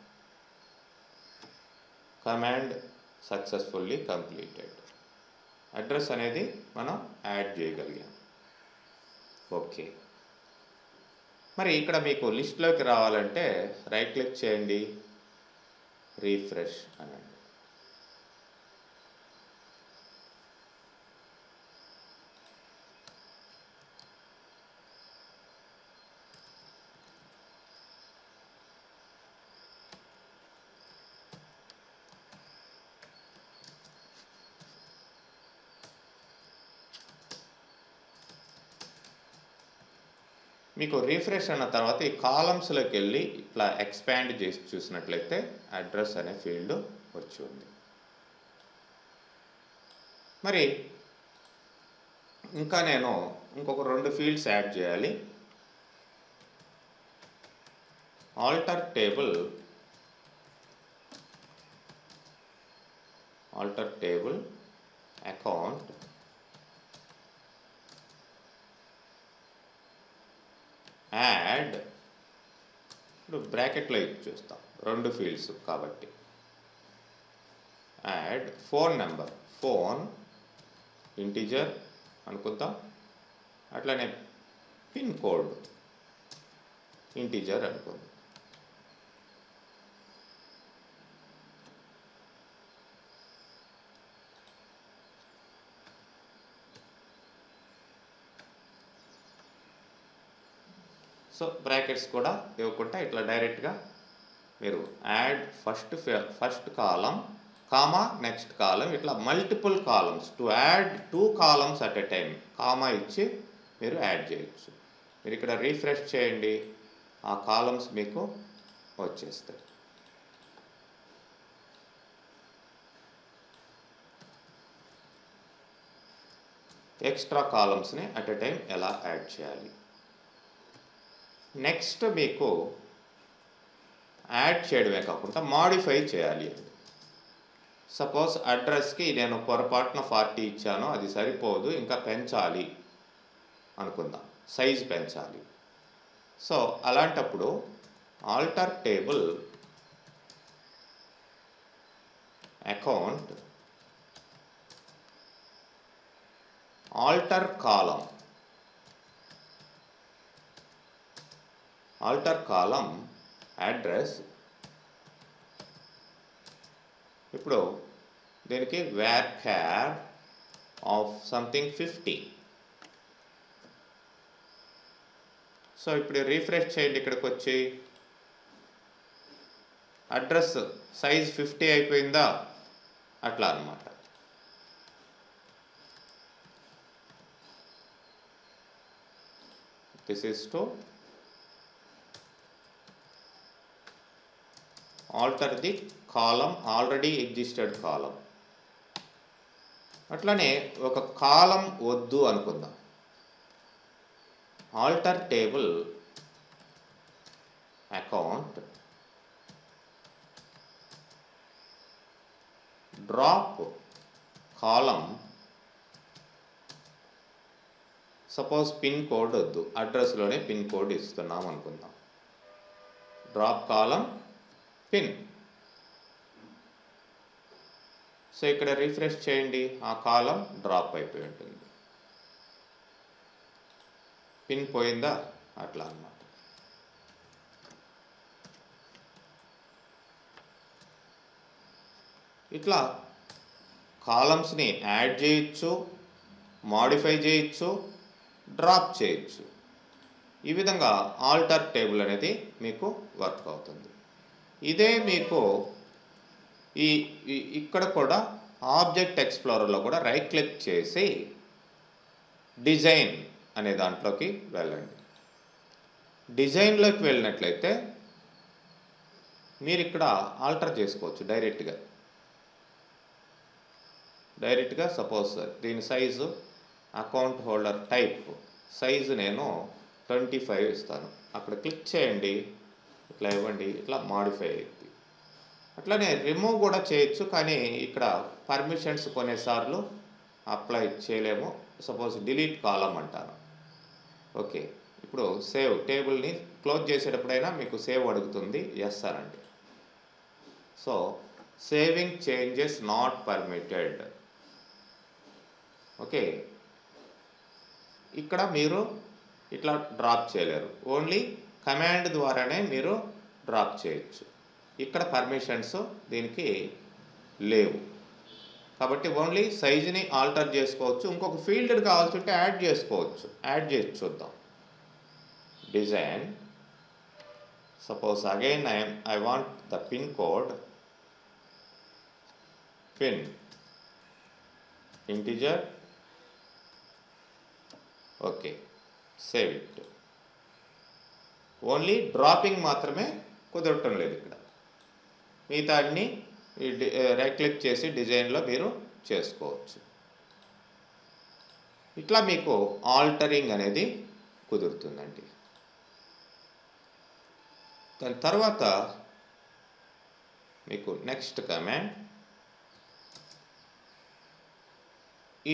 Command successfully completed. అడ్రస్ అనేది మనం యాడ్ చేయగలిగాం. ఓకే. మరి ఇక్కడ మీకు లిస్ట్లోకి రావాలంటే రైట్ క్లిక్ చేయండి, రీఫ్రెష్ అనండి. మీకు రిఫ్రెష్ అన్న తర్వాత ఈ కాలమ్స్లోకి వెళ్ళి ఇట్లా ఎక్స్పాండ్ చేసి చూసినట్లయితే అడ్రస్ అనే ఫీల్డ్ వచ్చి ఉంది. మరి ఇంకా నేను ఇంకొక రెండు ఫీల్డ్స్ యాడ్ చేయాలి. Alter table alter table account add, ఇప్పుడు బ్రాకెట్లో ఇది చూస్తాం రెండు ఫీల్డ్స్ కాబట్టి, add phone number, phone integer అనుకుందాం, అట్లనే పిన్ కోడ్ ఇంటిజర్ అనుకుందాం. సో బ్రాకెట్స్ కూడా ఇవ్వకుండా ఇట్లా డైరెక్ట్గా మీరు add first first column comma next column, ఇట్లా multiple columns to add two columns at a time comma ఇచ్చి మీరు యాడ్ చేయొచ్చు. మీరు ఇక్కడ రీఫ్రెష్ చేయండి, ఆ కాలమ్స్ మీకు వచ్చేస్తాయి. ఎక్స్ట్రా కాలమ్స్ని అట్ ఎ టైం ఎలా యాడ్ చేయాలి. నెక్స్ట్ మీకు యాడ్ చేయడమే కాకుండా మాడిఫై చేయాలి. సపోజ్ అడ్రస్కి నేను పొరపాటున ఫార్టీ ఇచ్చాను, అది సరిపోదు, ఇంకా పెంచాలి అనుకుందాం, సైజ్ పెంచాలి. సో అలాంటప్పుడు alter table account alter column alter column address, ఇప్పుడు దీనికి varchar of something fifty. So ఇప్పుడు రీఫ్రెష్ చేయండి, ఇక్కడికి వచ్చి అడ్రస్ సైజ్ ఫిఫ్టీ అయిపోయిందా, అట్లా అన్నమాట. This is to alter the column, already existed column. అట్లనే ఒక కాలం వద్దు అనుకుందాం, alter table account drop column, suppose pin code వద్దు, అడ్రస్లోనే పిన్ కోడ్ ఇస్తున్నాం అనుకుందాం, డ్రాప్ కాలం పిన్. సో ఇక్కడ రిఫ్రెష్ చేయండి, ఆ కాలం డ్రాప్ అయిపోయి ఉంటుంది. పిన్ పోయిందా, అట్లా అన్నమాట. ఇట్లా కాలమ్స్ని యాడ్ చేయొచ్చు, మాడిఫై చేయొచ్చు, డ్రాప్ చేయొచ్చు. ఈ విధంగా ఆల్టర్ టేబుల్ అనేది మీకు వర్క్ అవుతుంది. ఇదే మీకు ఈ ఇక్కడ కూడా ఆబ్జెక్ట్ ఎక్స్ప్లోరర్లో కూడా రైట్ క్లిక్ చేసి డిజైన్ అనే దాంట్లోకి వెళ్ళండి. డిజైన్లోకి వెళ్ళినట్లయితే మీరు ఇక్కడ ఆల్టర్ చేసుకోవచ్చు డైరెక్ట్గా డైరెక్ట్గా సపోజ్ దీని size account holder type size నేను ట్వంటీ ఫైవ్ ఇస్తాను, అక్కడ క్లిక్ చేయండి, ఇట్లా ఇవ్వండి, ఇట్లా మాడిఫై అయ్యింది. అట్లనే రిమూవ్ కూడా చేయొచ్చు, కానీ ఇక్కడ పర్మిషన్స్ కొన్నిసార్లు అప్లై చేయలేము. సపోజ్ డిలీట్ కాలం అంటాను. ఓకే, ఇప్పుడు సేవ్ టేబుల్ని క్లోజ్ చేసేటప్పుడైనా మీకు సేవ్ అడుగుతుంది, ఎస్ అనండి. So saving changes not permitted. Okay, ఇక్కడ మీరు ఇట్లా డ్రాప్ చేయలేరు, ఓన్లీ కమాండ్ ద్వారానే మీరు డ్రాప్ చేయొచ్చు. ఇక్కడ పర్మిషన్స్ దీనికి లేవు కాబట్టి ఓన్లీ సైజుని ఆల్టర్ చేసుకోవచ్చు. ఇంకొక ఫీల్డ్ కావాల్సి ఉంటే యాడ్ చేసుకోవచ్చు, యాడ్ చేసి చూద్దాం. Design, suppose again I I want the pin code, pin integer. Okay, save it. Only dropping మాత్రమే కుదరటం లేదు ఇక్కడ. మిగతా అన్ని రైట్ క్లిక్ చేసి డిజైన్లో మీరు చేసుకోవచ్చు. ఇట్లా మీకు ఆల్టరింగ్ అనేది కుదురుతుందండి. దాని తర్వాత మీకు నెక్స్ట్ కమాండ్, ఈ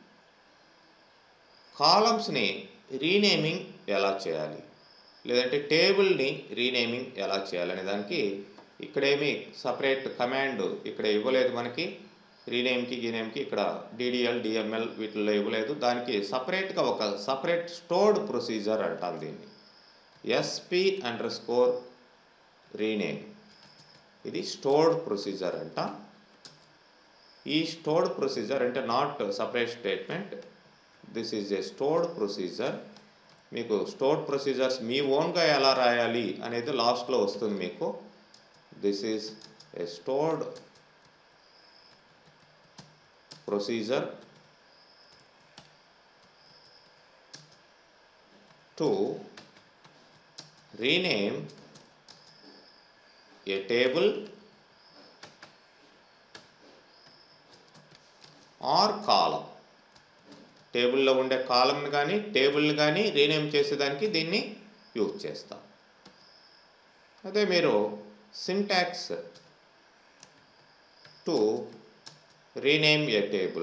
కాలమ్స్ని రీనేమింగ్ ఎలా చేయాలి, లేదంటే టేబుల్ని రీనేమింగ్ ఎలా చేయాలనే దానికి ఇక్కడేమి సపరేట్ కమాండ్ ఇక్కడ ఇవ్వలేదు మనకి. రీనేమ్కి గీనేమ్కి ఇక్కడ డిడిఎల్ డిఎంఎల్ వీటిల్లో ఇవ్వలేదు. దానికి సపరేట్గా ఒక సపరేట్ స్టోర్డ్ ప్రొసీజర్ అంటాం దీన్ని, ఎస్పి అండర్ స్కోర్ రీనేమ్. ఇది స్టోర్డ్ ప్రొసీజర్ అంట. ఈ స్టోర్డ్ ప్రొసీజర్ అంటే not separate statement, this is a stored procedure. మీకు స్టోర్డ్ ప్రొసీజర్స్ మీ ఓన్గా ఎలా రాయాలి అనేది లాస్ట్లో వస్తుంది మీకు. This is a stored procedure to rename a table or column. టేబుల్లో ఉండే కాలమ్ని కానీ టేబుల్ని కానీ రీనేమ్ చేసేదానికి దీన్ని యూజ్ చేస్తాం. అదే మీరు syntax to rename a table,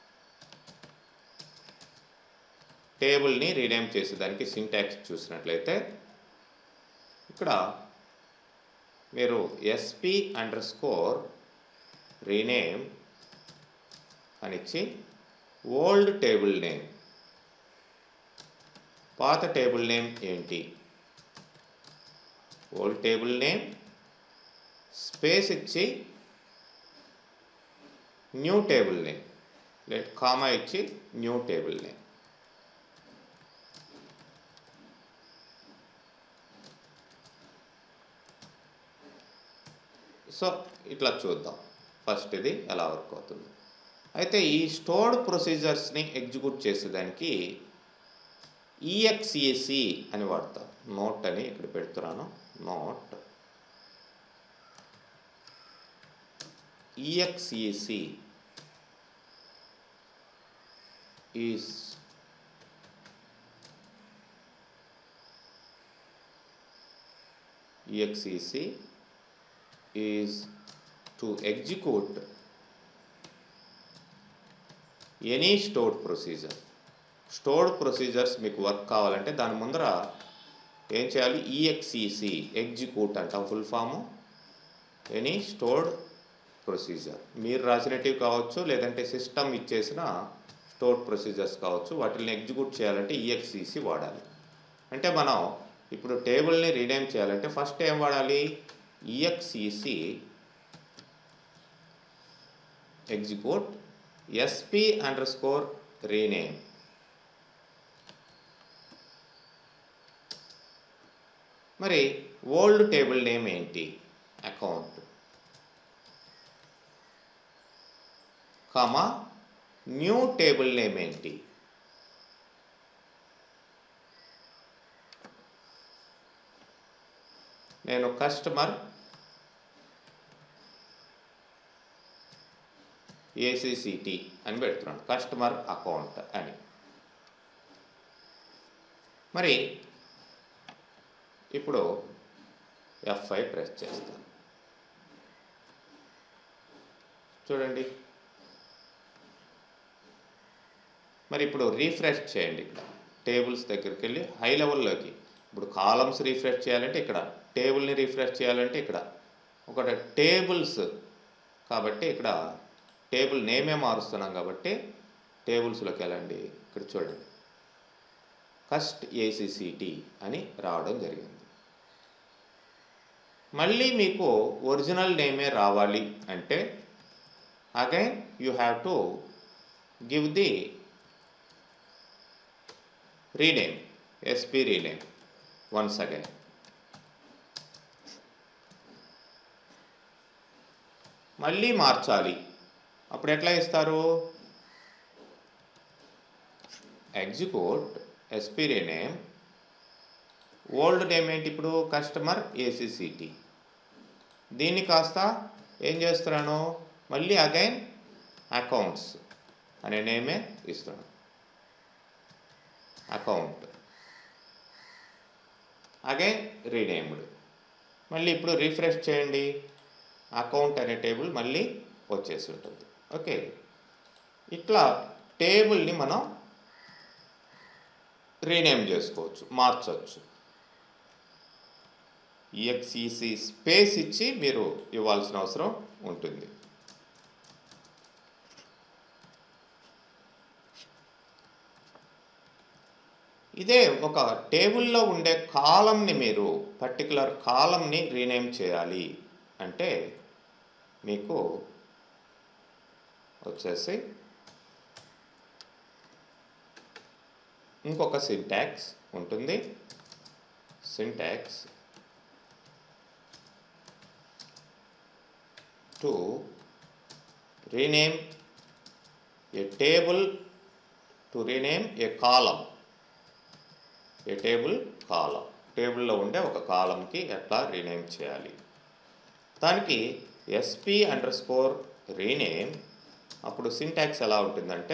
టేబుల్ని రీనేమ్ చేసేదానికి సింటాక్స్ చూసినట్లయితే ఇక్కడ మీరు ఎస్పి అండర్ స్కోర్ రీనేమ్ అనిచ్చి ఓల్డ్ టేబుల్ నేమ్, పాత టేబుల్ నేమ్ ఏంటి, ఓల్డ్ టేబుల్ నేమ్ స్పేస్ ఇచ్చి new table name, late comma ఇచ్చి న్యూ టేబుల్ నేమ్. సో ఇట్లా చూద్దాం ఫస్ట్ ఇది ఎలా వర్క్ అవుతుంది. అయితే ఈ స్టోర్డ్ ప్రొసీజర్స్ని ఎగ్జిక్యూట్ చేసేదానికి ఈఎక్స్ఈసి అని వాడతాం. నోట్ అని ఇక్కడ పెడుతున్నాను, note E X E C is exec is to execute any stored procedure. Stored procedures మీకు వర్క్ కావాలంటే దాని ముందర ఏం చేయాలి, ఈఎక్స్ఈసి ఎగ్జిక్యూట్ అంటాం full form. Any stored procedure మీరు రాసినటివి కావచ్చు, లేదంటే సిస్టమ్ ఇచ్చేసిన స్టోర్డ్ ప్రొసీజర్స్ కావచ్చు, వాటిని ఎగ్జిక్యూట్ చేయాలంటే ఈఎక్స్ఈసి వాడాలి. అంటే మనం ఇప్పుడు టేబుల్ని రీనేమ్ చేయాలంటే ఫస్ట్ ఏం వాడాలి, E X E C execute SP underscore rename. మరి ఓల్డ్ టేబుల్ నేమ్ ఏంటి, account comma new table name ఏంటి, నేను కస్టమర్ ఏసీసీటీ అని పెడుతున్నాను, కస్టమర్ అకౌంట్ అని. మరి ఇప్పుడు ఎఫ్ ఫైవ్ ప్రెస్ చేస్తాను. చూడండి, మరి ఇప్పుడు రీఫ్రెష్ చేయండి. ఇక్కడ టేబుల్స్ దగ్గరికి వెళ్ళి హై లెవెల్లోకి, ఇప్పుడు కాలమ్స్ రీఫ్రెష్ చేయాలంటే ఇక్కడ, టేబుల్ని రీఫ్రెష్ చేయాలంటే ఇక్కడ, ఒకటి టేబుల్స్ కాబట్టి ఇక్కడ టేబుల్ నేమే మారుస్తున్నాం కాబట్టి టేబుల్స్లోకి వెళ్ళండి. ఇక్కడ చూడండి, ఫస్ట్ ఏసీసీటీ అని రావడం జరిగింది. మళ్ళీ మీకు ఒరిజినల్ నేమే రావాలి అంటే again you have to give the rename, SP rename once again. మళ్ళీ మార్చాలి, అప్పుడు ఎట్లా ఇస్తారు, execute SP rename old name ఏంటి ఇప్పుడు కస్టమర్ ఏసీసీటీ. దీన్ని కాస్త ఏం చేస్తున్నాను, మళ్ళీ అగైన్ అకౌంట్స్ అనే నేమే ఇస్తున్నాను. Account again renamed. మళ్ళీ ఇప్పుడు రిఫ్రెష్ చేయండి, అకౌంట్ అనే టేబుల్ మళ్ళీ వచ్చేసి ఉంటుంది. ఓకే, ఇట్లా టేబుల్ని మనం రీనేమ్ చేసుకోవచ్చు, మార్చవచ్చు. ఈఎక్స్ఈసి స్పేస్ ఇచ్చి మీరు ఇవ్వాల్సిన అవసరం ఉంటుంది. ఇదే ఒక టేబుల్లో ఉండే కాలంని మీరు పర్టికులర్ కాలంని రీనేమ్ చేయాలి అంటే మీకు వచ్చేసి ఇంకొక సింటాక్స్ ఉంటుంది. Syntax to rename a table to rename a column. A table column, టేబుల్లో ఉండే ఒక కాలంకి ఎట్లా రీనేమ్ చేయాలి. దానికి ఎస్పీ అండర్ స్కోర్ రీనేమ్. అప్పుడు సింటాక్స్ ఎలా ఉంటుందంటే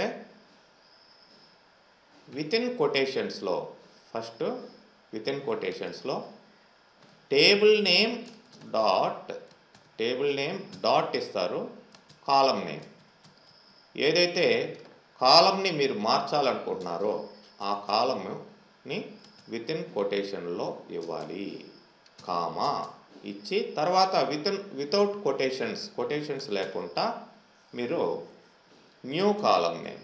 వితిన్ కొటేషన్స్లో ఫస్ట్ వితిన్ కొటేషన్స్లో table name dot table name dot ఇస్తారు, కాలం నేమ్. ఏదైతే కాలంని మీరు మార్చాలనుకుంటున్నారో ఆ కాలంని వితిన్ కొటేషన్లో ఇవ్వాలి, కామా ఇచ్చి తర్వాత వితిన్ వితౌట్ కొటేషన్స్ కొటేషన్స్ లేకుండా మీరు న్యూ కాలం నేమ్,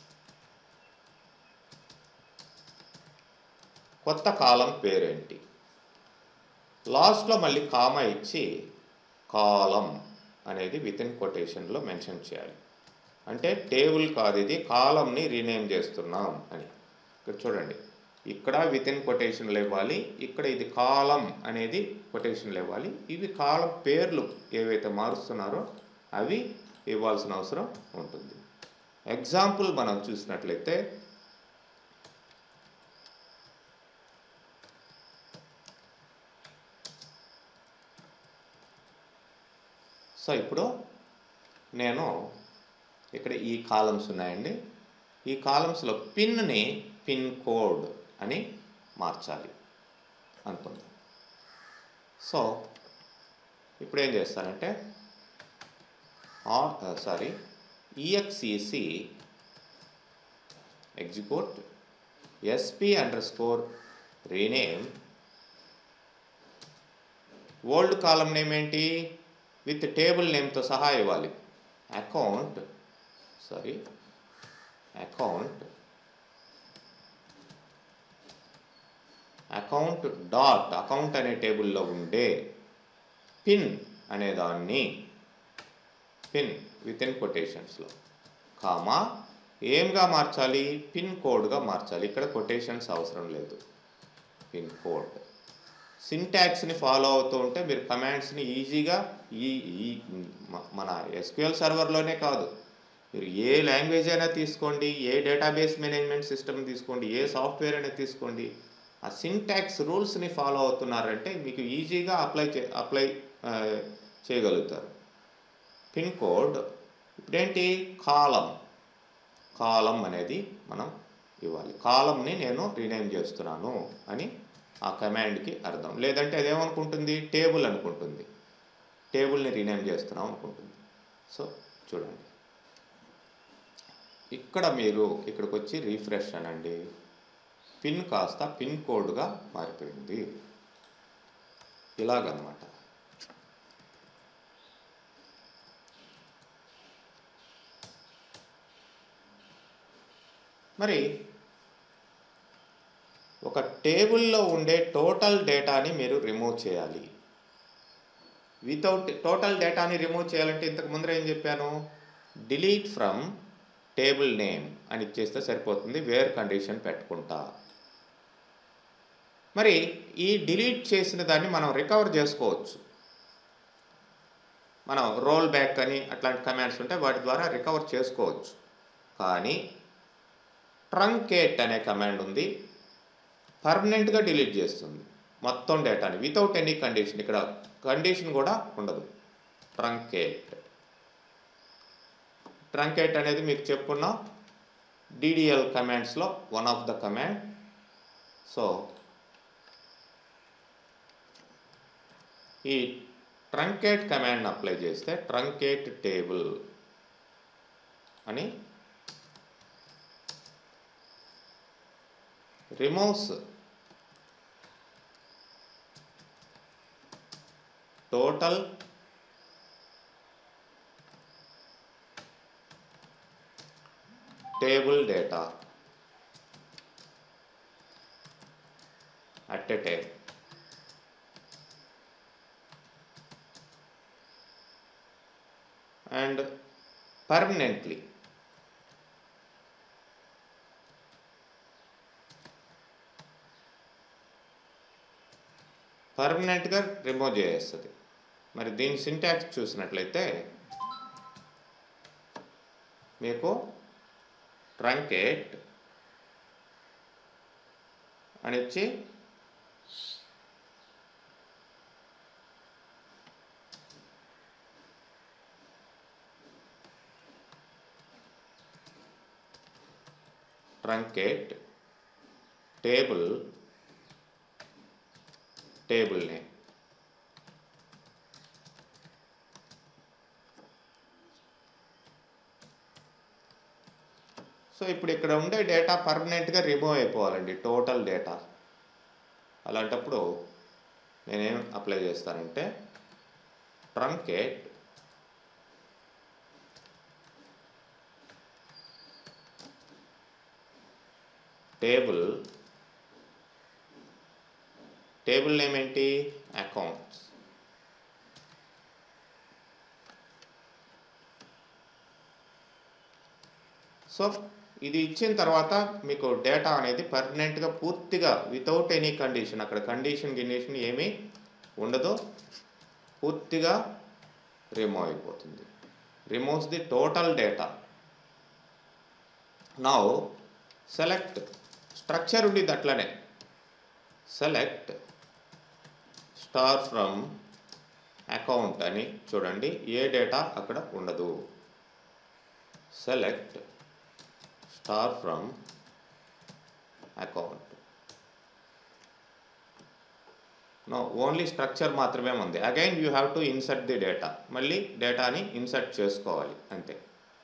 కొత్త కాలం పేరేంటి, లాస్ట్లో మళ్ళీ కామా ఇచ్చి కాలం అనేది వితిన్ కొటేషన్లో మెన్షన్ చేయాలి. అంటే టేబుల్ కాదు ఇది, కాలంని రీనేమ్ చేస్తున్నాం అని. ఇక్కడ చూడండి, ఇక్కడ వితిన్ కొటేషన్లు ఇవ్వాలి, ఇక్కడ ఇది కాలం అనేది కొటేషన్లు ఇవ్వాలి. ఇవి కాలం పేర్లు ఏవైతే మారుస్తున్నారో అవి ఇవ్వాల్సిన అవసరం ఉంటుంది. ఎగ్జాంపుల్ మనం చూసినట్లయితే సో ఇప్పుడు నేను ఇక్కడ ఈ కాలమ్స్ ఉన్నాయండి. ఈ కాలమ్స్లో పిన్ని పిన్ కోడ్ అని మార్చాలి అనుకుందాం. సో ఇప్పుడు ఏం చేస్తానంటే sorry E X E C execute SP underscore rename. Old column name ఏంటి, విత్ టేబుల్ నేమ్తో సహా ఇవ్వాలి. Account sorry account account dot account అనే టేబుల్లో ఉండే పిన్ అనే దాన్ని పిన్ వితిన్ కొటేషన్స్లో కామా ఏంగా మార్చాలి, పిన్ కోడ్గా మార్చాలి. ఇక్కడ కొటేషన్స్ అవసరం లేదు, పిన్ కోడ్. సింటాక్స్ని ఫాలో అవుతూ ఉంటే మీరు కమాండ్స్ని ఈజీగా ఈ ఈ మన ఎస్క్యూఎల్ సర్వర్లోనే కాదు, మీరు ఏ లాంగ్వేజ్ అయినా తీసుకోండి, ఏ డేటాబేస్ మేనేజ్మెంట్ సిస్టమ్ తీసుకోండి, ఏ సాఫ్ట్వేర్ అయినా తీసుకోండి, ఆ సింటాక్స్ రూల్స్ని ఫాలో అవుతున్నారంటే మీకు ఈజీగా అప్లై చే అప్లై చేయగలుగుతారు. పిన్ కోడ్ ఇప్పుడేంటి, కాలం కాలం అనేది మనం ఇవ్వాలి. కాలంని నేను రీనేమ్ చేస్తున్నాను అని ఆ కమాండ్కి అర్థం. లేదంటే అదేమనుకుంటుంది, టేబుల్ అనుకుంటుంది, టేబుల్ని రీనేమ్ చేస్తున్నాం అనుకుంటుంది. సో చూడండి, ఇక్కడ మీరు ఇక్కడికి వచ్చి రీఫ్రెష్ అనండి, పిన్ కాస్త పిన్ కోడ్గా మారిపోయింది. ఇలాగనమాట. మరి ఒక టేబుల్లో ఉండే టోటల్ డేటాని మీరు రిమూవ్ చేయాలి. వితౌట్ టోటల్ డేటాని రిమూవ్ చేయాలంటే ఇంతకు ముందర ఏం చెప్పాను, డిలీట్ ఫ్రమ్ టేబుల్ నేమ్ అని ఇచ్చేస్తే సరిపోతుంది, వేర్ కండిషన్ పెట్టుకుంటా. మరి ఈ డిలీట్ చేసిన దాన్ని మనం రికవర్ చేసుకోవచ్చు. మనం రోల్ బ్యాక్ అని అట్లాంటి కమాండ్స్ ఉంటే వాటి ద్వారా రికవర్ చేసుకోవచ్చు. కానీ ట్రంకేట్ అనే కమాండ్ ఉంది, పర్మనెంట్గా డిలీట్ చేస్తుంది. మొత్తం డేటాని వితౌట్ ఎనీ కండిషన్, ఇక్కడ కండిషన్ కూడా ఉండదు. ట్రంకేట్ ట్రంకేట్ అనేది మీకు చెప్పుకున్నాం డిడిఎల్ కమాండ్స్లో one of the command. So ఈ ట్రంకేట్ కమాండ్ని అప్లై చేస్తే ట్రంకేట్ టేబుల్ అని removes total table data at a time. And permanently పర్మనెంట్గా రిమూవ్ చేస్తుంది. మరి దీని సింటాక్స్ చూసినట్లయితే మీకు ట్రంకేట్ అని ఇచ్చి truncate table table name. So ఇప్పుడు ఇక్కడ ఉండే డేటా పర్మనెంట్గా రిమూవ్ అయిపోవాలండి, టోటల్ డేటా. అలాంటప్పుడు నేనేం అప్లై చేస్తానంటే ట్రంకేట్ టేబుల్ టేబుల్ నేమ్ ఏంటి, అకౌంట్స్. సో ఇది ఇచ్చిన తర్వాత మీకు డేటా అనేది పర్మనెంట్గా పూర్తిగా వితౌట్ ఎనీ కండిషన్, అక్కడ కండిషన్ గిన్డిషన్ ఏమీ ఉండదు, పూర్తిగా రిమూవ్ అయిపోతుంది. Removes the total data. Now select structure ఉండింది అట్లనే, సెలెక్ట్ స్టార్ ఫ్రమ్ అకౌంట్ అని చూడండి, ఏ డేటా అక్కడ ఉండదు. Select star from account. No only structure మాత్రమే ఉంది. Again you have to insert the data, మళ్ళీ డేటాని ఇన్సర్ట్ చేసుకోవాలి అంతే.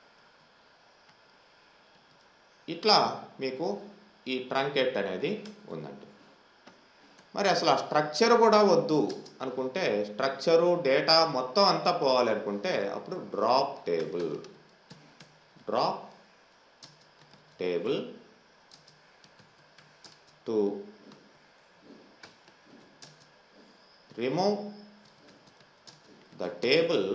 ఇట్లా మీకు ఈ ట్రంకేట్ అనేది ఉందండి. మరి అసలు ఆ స్ట్రక్చర్ కూడా వద్దు అనుకుంటే, స్ట్రక్చరు డేటా మొత్తం అంతా పోవాలి అనుకుంటే అప్పుడు drop table. Drop table to remove the table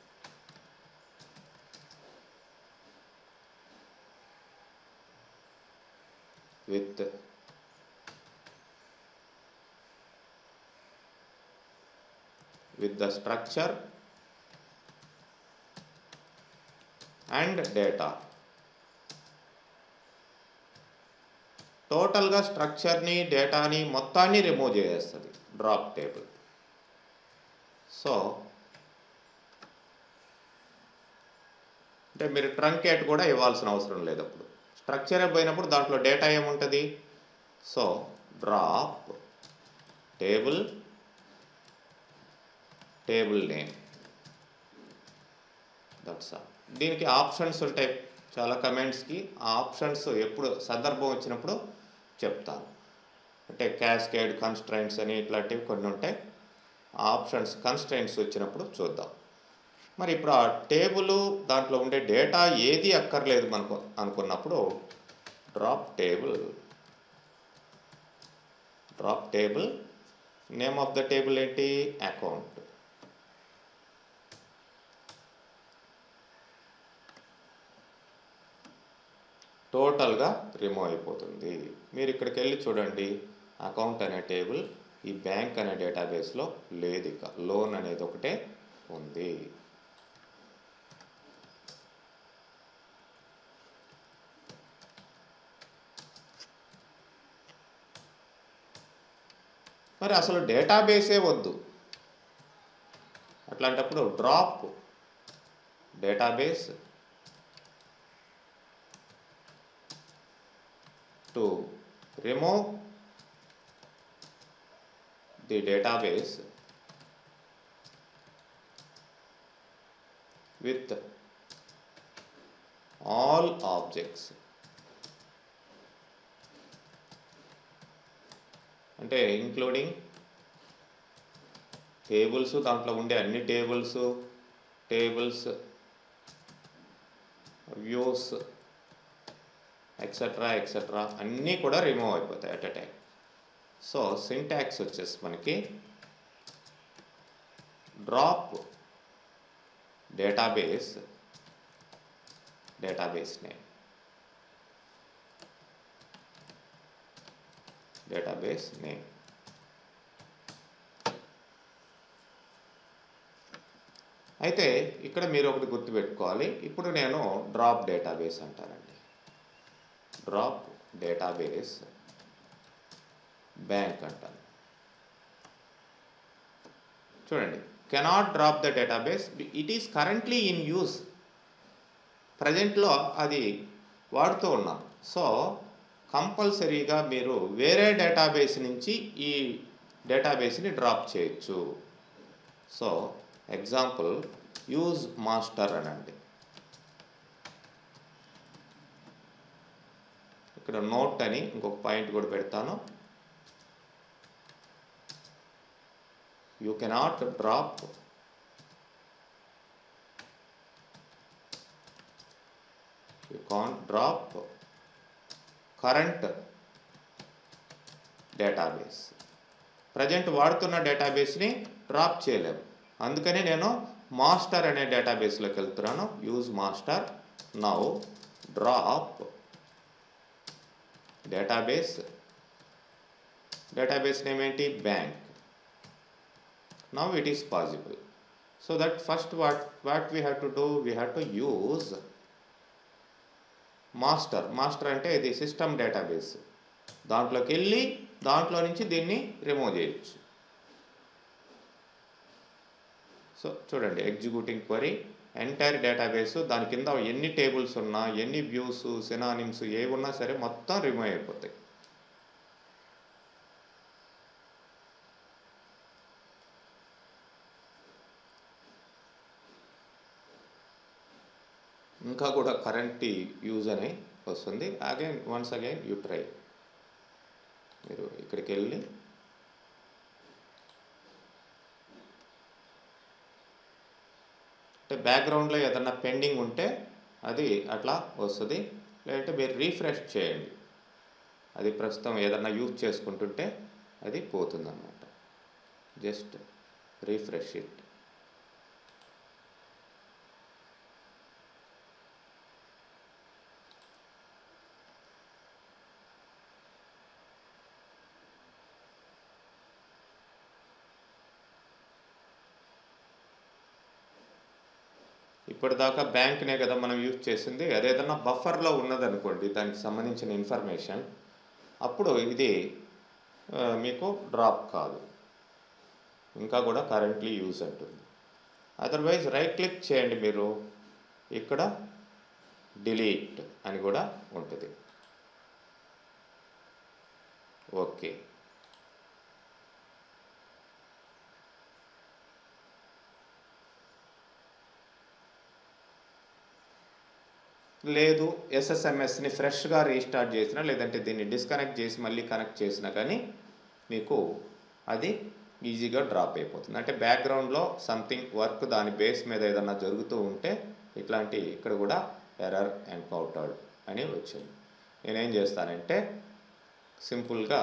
with with the structure and data. టోటల్గా స్ట్రక్చర్ని డేటాని మొత్తాన్ని రిమూవ్ చేసేస్తుంది డ్రాప్ టేబుల్. సో అంటే మీరు ట్రంకేట్ కూడా ఇవ్వాల్సిన అవసరం లేదు. అప్పుడు స్ట్రక్చర్ పోయినప్పుడు దాంట్లో డేటా ఏముంటుంది. So drop table table name, that's all. దీనికి ఆప్షన్స్ ఉంటాయి చాలా కమెంట్స్కి. ఆ ఆప్షన్స్ ఎప్పుడు సందర్భం వచ్చినప్పుడు చెప్తాను. అంటే క్యాస్కేడ్, కన్స్ట్రైంట్స్ అని ఇట్లాంటివి కొన్ని ఉంటాయి. ఆ ఆప్షన్స్ కన్స్ట్రైంట్స్ వచ్చినప్పుడు చూద్దాం. మరి ఇప్పుడు ఆ టేబుల్ దాంట్లో ఉండే డేటా ఏది అక్కర్లేదు మనకు అనుకున్నప్పుడు drop table drop table name of the table ఏంటి, అకౌంట్. టోటల్గా రిమూవ్ అయిపోతుంది. మీరు ఇక్కడికి వెళ్ళి చూడండి, అకౌంట్ అనే టేబుల్ ఈ బ్యాంక్ అనే డేటాబేస్లో లేదు, ఇక లోన్ అనేది ఒకటే ఉంది. మరి అసలు డేటాబేసే వద్దు, అట్లాంటప్పుడు drop database to remove the database with all objects. అంటే ఇంక్లూడింగ్ టేబుల్స్, దాంట్లో ఉండే అన్ని tables tables views etcetera etcetera అన్నీ కూడా రిమూవ్ అయిపోతాయి at a time. So syntax వచ్చేసి మనకి drop database database name database name అయితే ఇక్కడ మీరు ఒకటి గుర్తుపెట్టుకోవాలి. ఇప్పుడు నేను డ్రాప్ డేటాబేస్ అంటానండి. డ్రాప్ డేటాబేస్ బ్యాంక్ అంటాను. చూడండి, cannot drop the database, it is currently in use. ప్రజెంట్లో అది వాడుతూ ఉన్నాం. సో కంపల్సరీగా మీరు వేరే డేటాబేస్ నుంచి ఈ డేటాబేస్ని డ్రాప్ చేయొచ్చు. సో ఎగ్జాంపుల్ యూజ్ మాస్టర్ అనండి. ఇక్కడ నోట్ అని ఇంకొక పాయింట్ కూడా పెడతాను. You cannot drop you can't drop current database. Present వాడుతున్న డేటాబేస్ని డ్రాప్ చేయలేము. అందుకని నేను మాస్టర్ అనే డేటాబేస్లోకి వెళ్తున్నాను. Use master. Now drop database database name ఏంటి? Bank. Now it is possible. So that first what what we have to do, we have to use master. Master అంటే ఇది సిస్టమ్ డేటాబేస్. దాంట్లోకి వెళ్ళి దాంట్లో నుంచి దీన్ని రిమూవ్ చేయొచ్చు. సో చూడండి, ఎగ్జిక్యూటింగ్ క్వరీ ఎంటైర్ డేటాబేస్, దాని కింద ఎన్ని టేబుల్స్ ఉన్నా, ఎన్ని వ్యూస్, సినానిమ్స్ ఏవి ఉన్నా సరే మొత్తం రిమూవ్ అయిపోతాయి. ఇంకా కూడా కరెంట్ యూజ్ అని వస్తుంది. Again once again you try. మీరు ఇక్కడికి వెళ్ళి అంటే బ్యాక్గ్రౌండ్లో ఏదన్నా పెండింగ్ ఉంటే అది అట్లా వస్తుంది. లేదంటే మీరు రీఫ్రెష్ చేయండి. అది ప్రస్తుతం ఏదన్నా యూజ్ చేసుకుంటుంటే అది పోతుందన్నమాట. Just refresh it. ఇప్పటిదాకా బ్యాంక్నే కదా మనం యూజ్ చేసింది. అదేదన్నా బఫర్లో ఉన్నదనుకోండి దానికి సంబంధించిన ఇన్ఫర్మేషన్, అప్పుడు ఇది మీకు డ్రాప్ కాదు, ఇంకా కూడా కరెంట్లీ యూజ్ అంటుంది. అదర్వైజ్ రైట్ క్లిక్ చేయండి మీరు, ఇక్కడ డిలీట్ అని కూడా ఉంటుంది. ఓకే. లేదు ఎస్ఎస్ఎంఎస్ని ఫ్రెష్గా రీస్టార్ట్ చేసినా, లేదంటే దీన్ని డిస్కనెక్ట్ చేసి మళ్ళీ కనెక్ట్ చేసినా కానీ మీకు అది ఈజీగా డ్రాప్ అయిపోతుంది. అంటే బ్యాక్గ్రౌండ్లో సంథింగ్ వర్క్ దాని బేస్ మీద ఏదన్నా జరుగుతూ ఉంటే ఇట్లాంటి ఇక్కడ కూడా ఎర్రర్ ఎన్కౌంటర్డ్ అని వచ్చింది. నేనేం చేస్తానంటే సింపుల్గా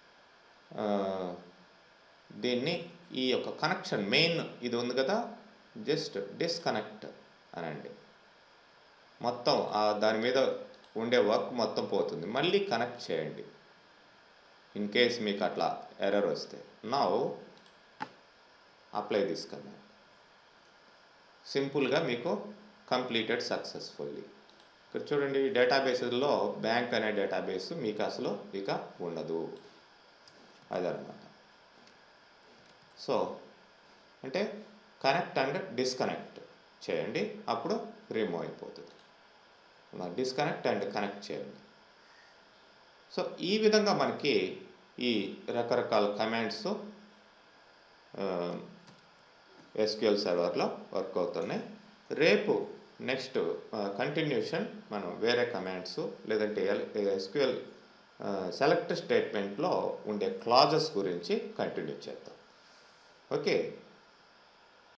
దీన్ని ఈ యొక్క కనెక్షన్ మెయిన్ ఇది ఉంది కదా, జస్ట్ డిస్కనెక్ట్ అనండి. మొత్తం దాని మీద ఉండే వర్క్ మొత్తం పోతుంది. మళ్ళీ కనెక్ట్ చేయండి ఇన్ కేస్ మీకు అట్లా ఎర్రర్ వస్తే. Now apply this command. సింపుల్గా మీకు కంప్లీటెడ్ సక్సెస్ఫుల్లీ. ఇక్కడ చూడండి, డేటాబేస్లో బ్యాంక్ అనే డేటాబేస్ మీకు అసలు ఇక ఉండదు. అదనమాట. సో అంటే కనెక్ట్ అండ్ డిస్కనెక్ట్ చేయండి, అప్పుడు రిమూవ్ అయిపోతుంది. డిస్కనెక్ట్ అండ్ కనెక్ట్ చేయండి. సో ఈ విధంగా మనకి ఈ రకరకాల కమాండ్స్ ఎస్క్యూఎల్ సర్వర్లో వర్క్ అవుతున్నాయి. రేపు నెక్స్ట్ కంటిన్యూషన్ మనం వేరే కమాండ్స్ లేదంటే ఎస్క్యూఎల్ సెలెక్ట్ స్టేట్మెంట్లో ఉండే క్లాజెస్ గురించి కంటిన్యూ చేద్దాం. ఓకే.